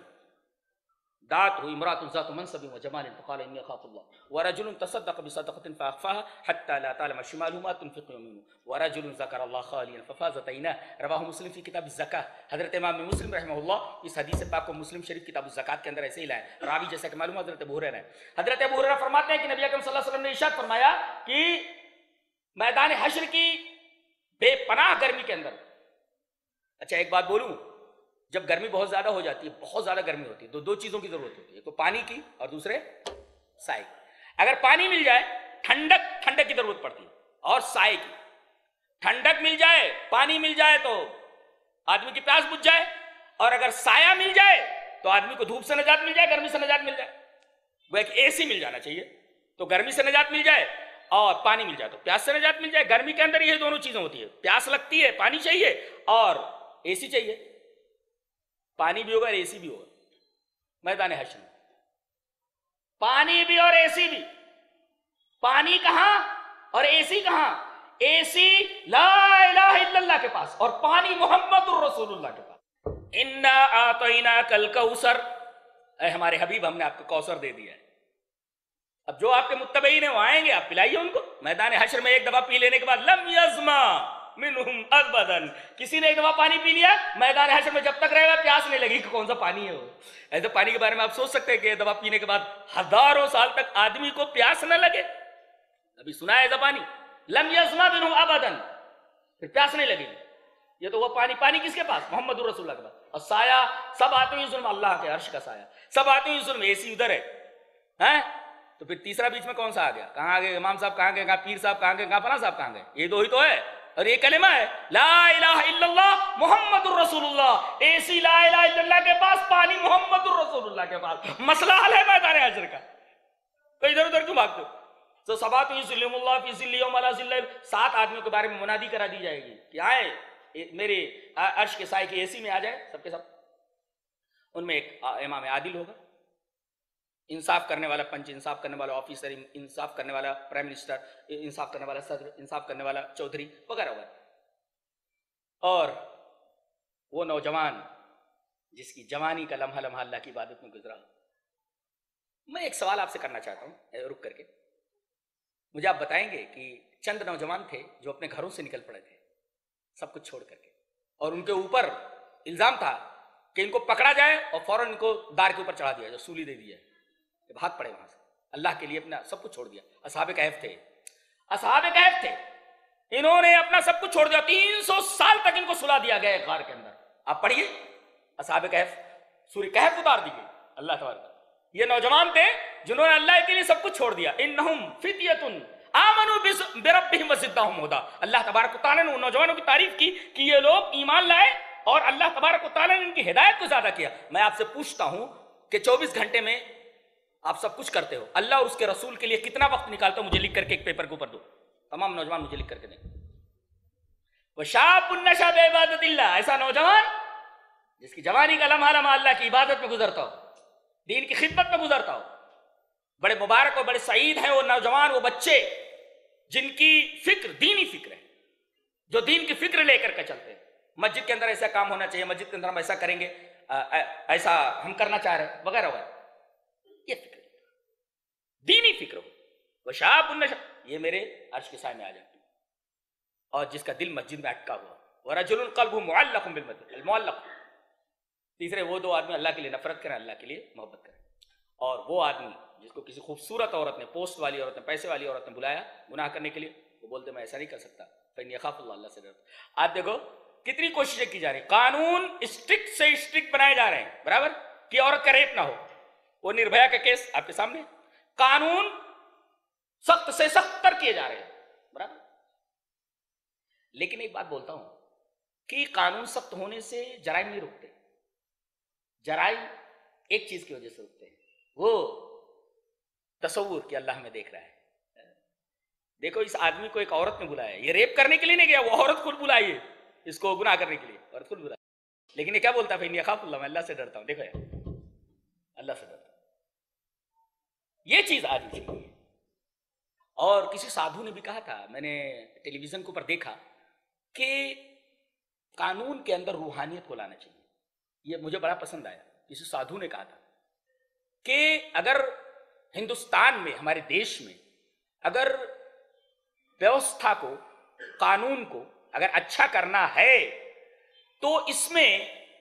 دعته امرأة ذات منصب وجمال فقال إني أخاف الله ورجل تصدق بصدقة فأخفاها حتى لا تعلم شماله ما تنفق يمينه ورجل ذكر الله خاليا ففازت عيناه رواه مسلم في كتاب الزكاة. حضرت امام مسلم رحمہ اللہ اس حدیث پاک کو مسلم شریف کتاب الزکات کے اندر ایسے ہی لائے. راوی جیسا کہ معلوم حضرت ابو ہریرہ ہے. حضرت ابو ہریرہ فرماتے ہیں کہ نبی اکرم صلی اللہ علیہ وسلم نے ارشاد فرمایا کہ میدان حشر کی بے پناہ گرمی کے اندر، اچھا ایک بات بولوں، جب گرمی بہت زیادہ ہو جاتی ہے، بہت زیادہ گرمی ہوتی ہے تو دو چیزوں کی ضرورت ہوتی ہے، ایک تو پانی کی اور دوسرے سائے کی. اگر پانی مل جائے ٹھنڈک کی ضرورت پڑتی ہے اور سائے کی. ٹھنڈک مل جائے، پانی مل جائے تو آدمی کی پیاس بجھ جائے، اور اگر سایہ مل جائے تو آدمی کو دھوپ سے نجات مل جائے، گرمی سے نجات مل جائے. وہ ایک اے سی مل جانا چاہیے تو گرمی سے نجات مل جائے، اور پانی مل جائے تو پیاس سے نجات مل جائے. گرمی کے اندر یہ دونوں چیزیں ہوتی ہے، پیاس لگتی ہے، پانی چاہیے اور اے سی چاہیے. پانی بھی ہوگا اور اے سی بھی ہوگا میدان حشر میں. پانی بھی اور اے سی بھی. پانی کہاں اور اے سی کہاں؟ اے سی لا الہ الا اللہ کے پاس اور پانی محمد الرسول اللہ کے پاس. انا اعطیناک الکوثر، اے ہمارے حبیب ہم نے آپ کو کوثر دے دیا ہے. اب جو آپ کے متبعین ہیں وہ آئیں گے، آپ پلائیے ان کو. میدان حشر میں ایک دفعہ پی لینے کے بعد لم یظما منہم ابدا، کسی نے ایک دفعہ پانی پی لیا میدان حشر میں جب تک رہے گا پیاس نہیں لگی کہ کون سا پانی ہے وہ. ایسے پانی کے بارے میں آپ سوچ سکتے ہیں کہ ایک دفعہ پینے کے بعد ہزاروں سال تک آدمی کو پیاس نہ لگے. ابھی سنا ہے ایسا پانی لم یظما منہم ابدا، پھر پیاس نہیں لگے. یہ تو وہ پانی کس کے پاس؟ محمد الرسول اللہ کے پاس. اور سایہ سب آتے ظلم، اللہ کے عرش کا سایہ سب آتے ظلم، اے سی ادھر ہے. تو پھر تیسرا بیچ میں کون سا آ گیا؟ کہاں آ گئے امام صاحب، کہاں گئے، کہاں پیر صاحب، کہاں گئے، کہاں فلاں صاحب کہاں گئے؟ یہ دو ہی تو ہے اور یہ کلمہ ہے لا الہ الا اللہ محمد الرسول اللہ. اے سی لا الہ الا اللہ کے پاس، پانی محمد الرسول اللہ کے پاس. مسئلہ حل ہے میدان حشر کا. تو ادھر ادھر کیوں بھاگتے ہو؟ تو سبعۃ یظلهم اللہ فی ظلہ یوم لا ظل الا، 7 آدمیوں کے بارے میں منادی کرا دی جائے گی کہ آئے میرے عرش کے سائے کی اے سی میں آ جائے سب کے سب. ان میں ایک امام عادل ہوگا، انصاف کرنے والا پنچ، انصاف کرنے والا آفیسر، انصاف کرنے والا پرائم منسٹر، انصاف کرنے والا صدر، انصاف کرنے والا چودھری وغیرہ وغیرہ. اور وہ نوجوان جس کی جوانی کا لمحہ لمحہ اللہ کی عبادت میں گزرا. میں ایک سوال آپ سے کرنا چاہتا ہوں رک کر کے. مجھے آپ بتائیں گے کہ چند نوجوان تھے جو اپنے گھروں سے نکل پڑے تھے سب کچھ چھوڑ کر کے، اور ان کے اوپر الزام تھا کہ ان کو پکڑا جائے اور فوراً ان کو دار کے اوپر چڑھا دیا جائے، سولی دے دی جائے. بھاگ پڑے وہاں سے، اللہ کے لیے اپنا سب کچھ چھوڑ دیا. اصحاب کہف تھے، انہوں نے اپنا سب کچھ چھوڑ دیا. 300 سال تک ان کو سلا دیا گیا غار کے اندر. آپ پڑھیے اصحاب کہف، سورہ کہف اتار دی گئی اللہ تبارک. یہ نوجوان تھے جنہوں نے اللہ کے لیے سب کچھ چھوڑ دیا. انہم فتیۃ آمنوا بربہم وزدناہم ھدا. اللہ تبارک و تعالیٰ نے ان نوجوانوں کی تعریف کی کہ یہ لوگ ایمان لائے اور اللہ تبارک و تعالیٰ نے ان کی ہدایت کو زیادہ کیا. میں آپ سے پوچھتا ہوں کہ 24 گھنٹے میں آپ سب کچھ کرتے ہو، اللہ اور اس کے رسول کے لیے کتنا وقت نکالتے ہو؟ مجھے لکھ کر کے ایک پیپر کے اوپر دو، تمام نوجوان مجھے لکھ کر کے دیں۔ وَشَابٌ نَشَأَ بِعِبَادَةِ اللَّهِ، ایسا نوجوان جس کی جوانی کا لمحہ لمحہ اللہ کی عبادت میں گزرتا ہو، دین کی خدمت میں گزرتا ہو۔ بڑے مبارک اور بڑے سعید ہیں وہ نوجوان، وہ بچے جن کی فکر دینی فکر ہے، جو دین کی فکر لے کر کے چلتے ہیں۔ مسجد کے اندر ایسا کام ہونا چاہیے، مسجد کے اندر ہم ایسا کریں گے، ایسا ہم کرنا چاہ رہے ہیں، وغیرہ وغیرہ، یہ فکر دینی فکر ہو۔ وَشَابٌ نَشَأَ، یہ میرے عرش کے سائے میں آ جائے، اور جس کا دل مسجد میں اٹکا ہوا۔ وَرَجُلٌ قَلْبُهُ مُعَلَّقٌ بِالْمَسْجِدِ، المعلق۔ تیسرے وہ دو آدمی اللہ کے لیے نفرت کریں، اللہ کے لیے محبت کریں۔ اور وہ آدمی جس کو کسی خوبصورت عورت نے، پوسٹ والی عورت نے، پیسے والی عورت نے بلایا گناہ کرنے کے لیے، وہ بولتے میں ایسا نہیں کر سکتا، فَإِنِّي أَخَافُ اللَّهَ، اللہ سے ڈرتا۔ آج دیکھو کتنی کوششیں کی جا رہی، قانون اسٹرکٹ سے اسٹرکٹ بنائے جا رہے ہیں، برابر کہ عورت کا ریپ نہ ہو۔ وہ نربھیا کا کیس آپ کے سامنے، قانون سخت سے سخت تر کیے جا رہے ہیں، برابر۔ لیکن ایک بات بولتا ہوں کہ قانون سخت ہونے سے جرائم نہیں رکتے، جرائم ایک چیز کی وجہ سے رکتے ہیں، وہ تصور کہ اللہ ہمیں دیکھ رہا ہے۔ دیکھو اس آدمی کو ایک عورت نے بلایا، یہ ریپ کرنے کے لیے نہیں گیا، وہ عورت خود بلائی ہے اس کو گناہ کرنے کے لیے، عورت خود بلائی، لیکن یہ کیا بولتا ہے؟ فَإِنِّي أَخَافُ اللَّهَ، میں اللہ سے ڈرتا ہوں۔ دیکھو یار، اللہ سے ڈرتا ہوں، یہ چیز آنی چاہیے۔ اور کسی سادھو نے بھی کہا تھا، میں نے ٹیلی ویژن کے اوپر دیکھا کہ قانون کے اندر روحانیت کو لانا چاہیے، یہ مجھے بڑا پسند آیا۔ کسی سادھو نے کہا تھا کہ اگر ہندوستان میں، ہمارے دیش میں، اگر ویوستھا کو، قانون کو اگر اچھا کرنا ہے تو اس میں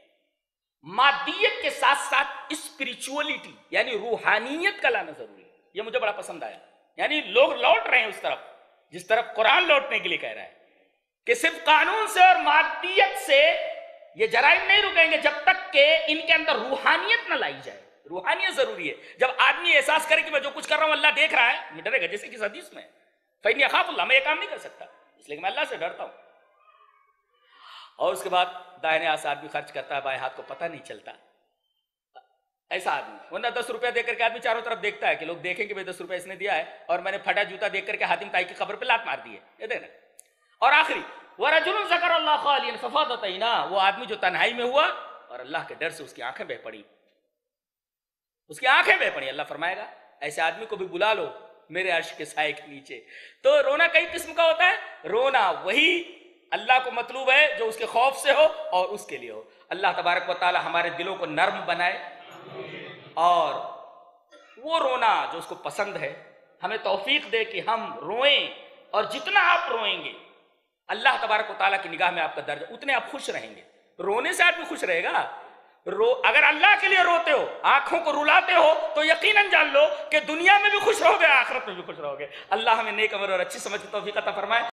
مادیت کے ساتھ ساتھ اسپریچولیٹی یعنی روحانیت کا لانا ضروری ہے۔ یہ مجھے بڑا پسند آیا، یعنی لوگ لوٹ رہے ہیں اس طرف جس طرف قرآن لوٹنے کے لیے کہہ رہا ہے کہ صرف قانون سے اور مادیت سے یہ جرائم نہیں رکیں گے جب تک کہ ان کے اندر روحانیت نہ لائی جائے۔ روحانیت ضروری ہے۔ جب آدمی احساس کرے کہ میں جو کچھ کر رہا ہوں اللہ دیکھ رہا ہے، یہ ڈرے گا، جیسے کہ حدیث میں فَإِنِّي أَخَافُ اللَّهَ، میں یہ کام نہیں کر سکتا اس لیے کہ میں اللہ سے ڈرتا ہوں۔ اور اس کے بعد دائیں ہاتھ سے آدمی خرچ کرتا ہے، بائیں ہاتھ کو پتہ نہیں چلتا، ایسا آدمی، ورنہ 10 روپیہ دے کر کے آدمی چاروں طرف دیکھتا ہے کہ لوگ دیکھیں کہ 10 روپیہ اس نے دیا ہے اور میں نے پھٹا جوتا دیکھ کر کے حاتم طائی کی قبر پہ لات مار دی ہے، یہ دیکھنا۔ اور آخری وَرَجُلٌ ذَكَرَ اللَّهَ خَالِيًا فَفَاضَتْ عَيْنَاهُ، وہ آدمی جو تنہائی میں ہوا اور اللہ کے ڈر سے اس کی آنکھیں بہہ پڑی، اس کی آنکھیں بہہ پڑی۔ اللہ فرمائے گا ایسے آدمی کو بھی بلا لو میرے عرش کے سائے کے نیچے۔ تو رونا کئی قسم کا ہوتا ہے، رونا وہی اللہ کو مطلوب ہے جو اس کے خوف سے ہو اور اس کے لیے ہو۔ اللہ تبارک و تعالی ہمارے دلوں کو نرم بنائے اور وہ رونا جو اس کو پسند ہے ہمیں توفیق دے کہ ہم روئیں، اور جتنا آپ روئیں گے اللہ تبارک و تعالیٰ کی نگاہ میں آپ کا درجہ اتنے آپ خوش رہیں گے۔ رونے سے آدمی خوش رہے گا، اگر اللہ کے لیے روتے ہو، آنکھوں کو رلاتے ہو تو یقیناً جان لو کہ دنیا میں بھی خوش رہو گے، آخرت میں بھی خوش رہو گے۔ اللہ ہمیں نیک عمل اور اچھی سمجھ کی توفیق عطا فرمائے۔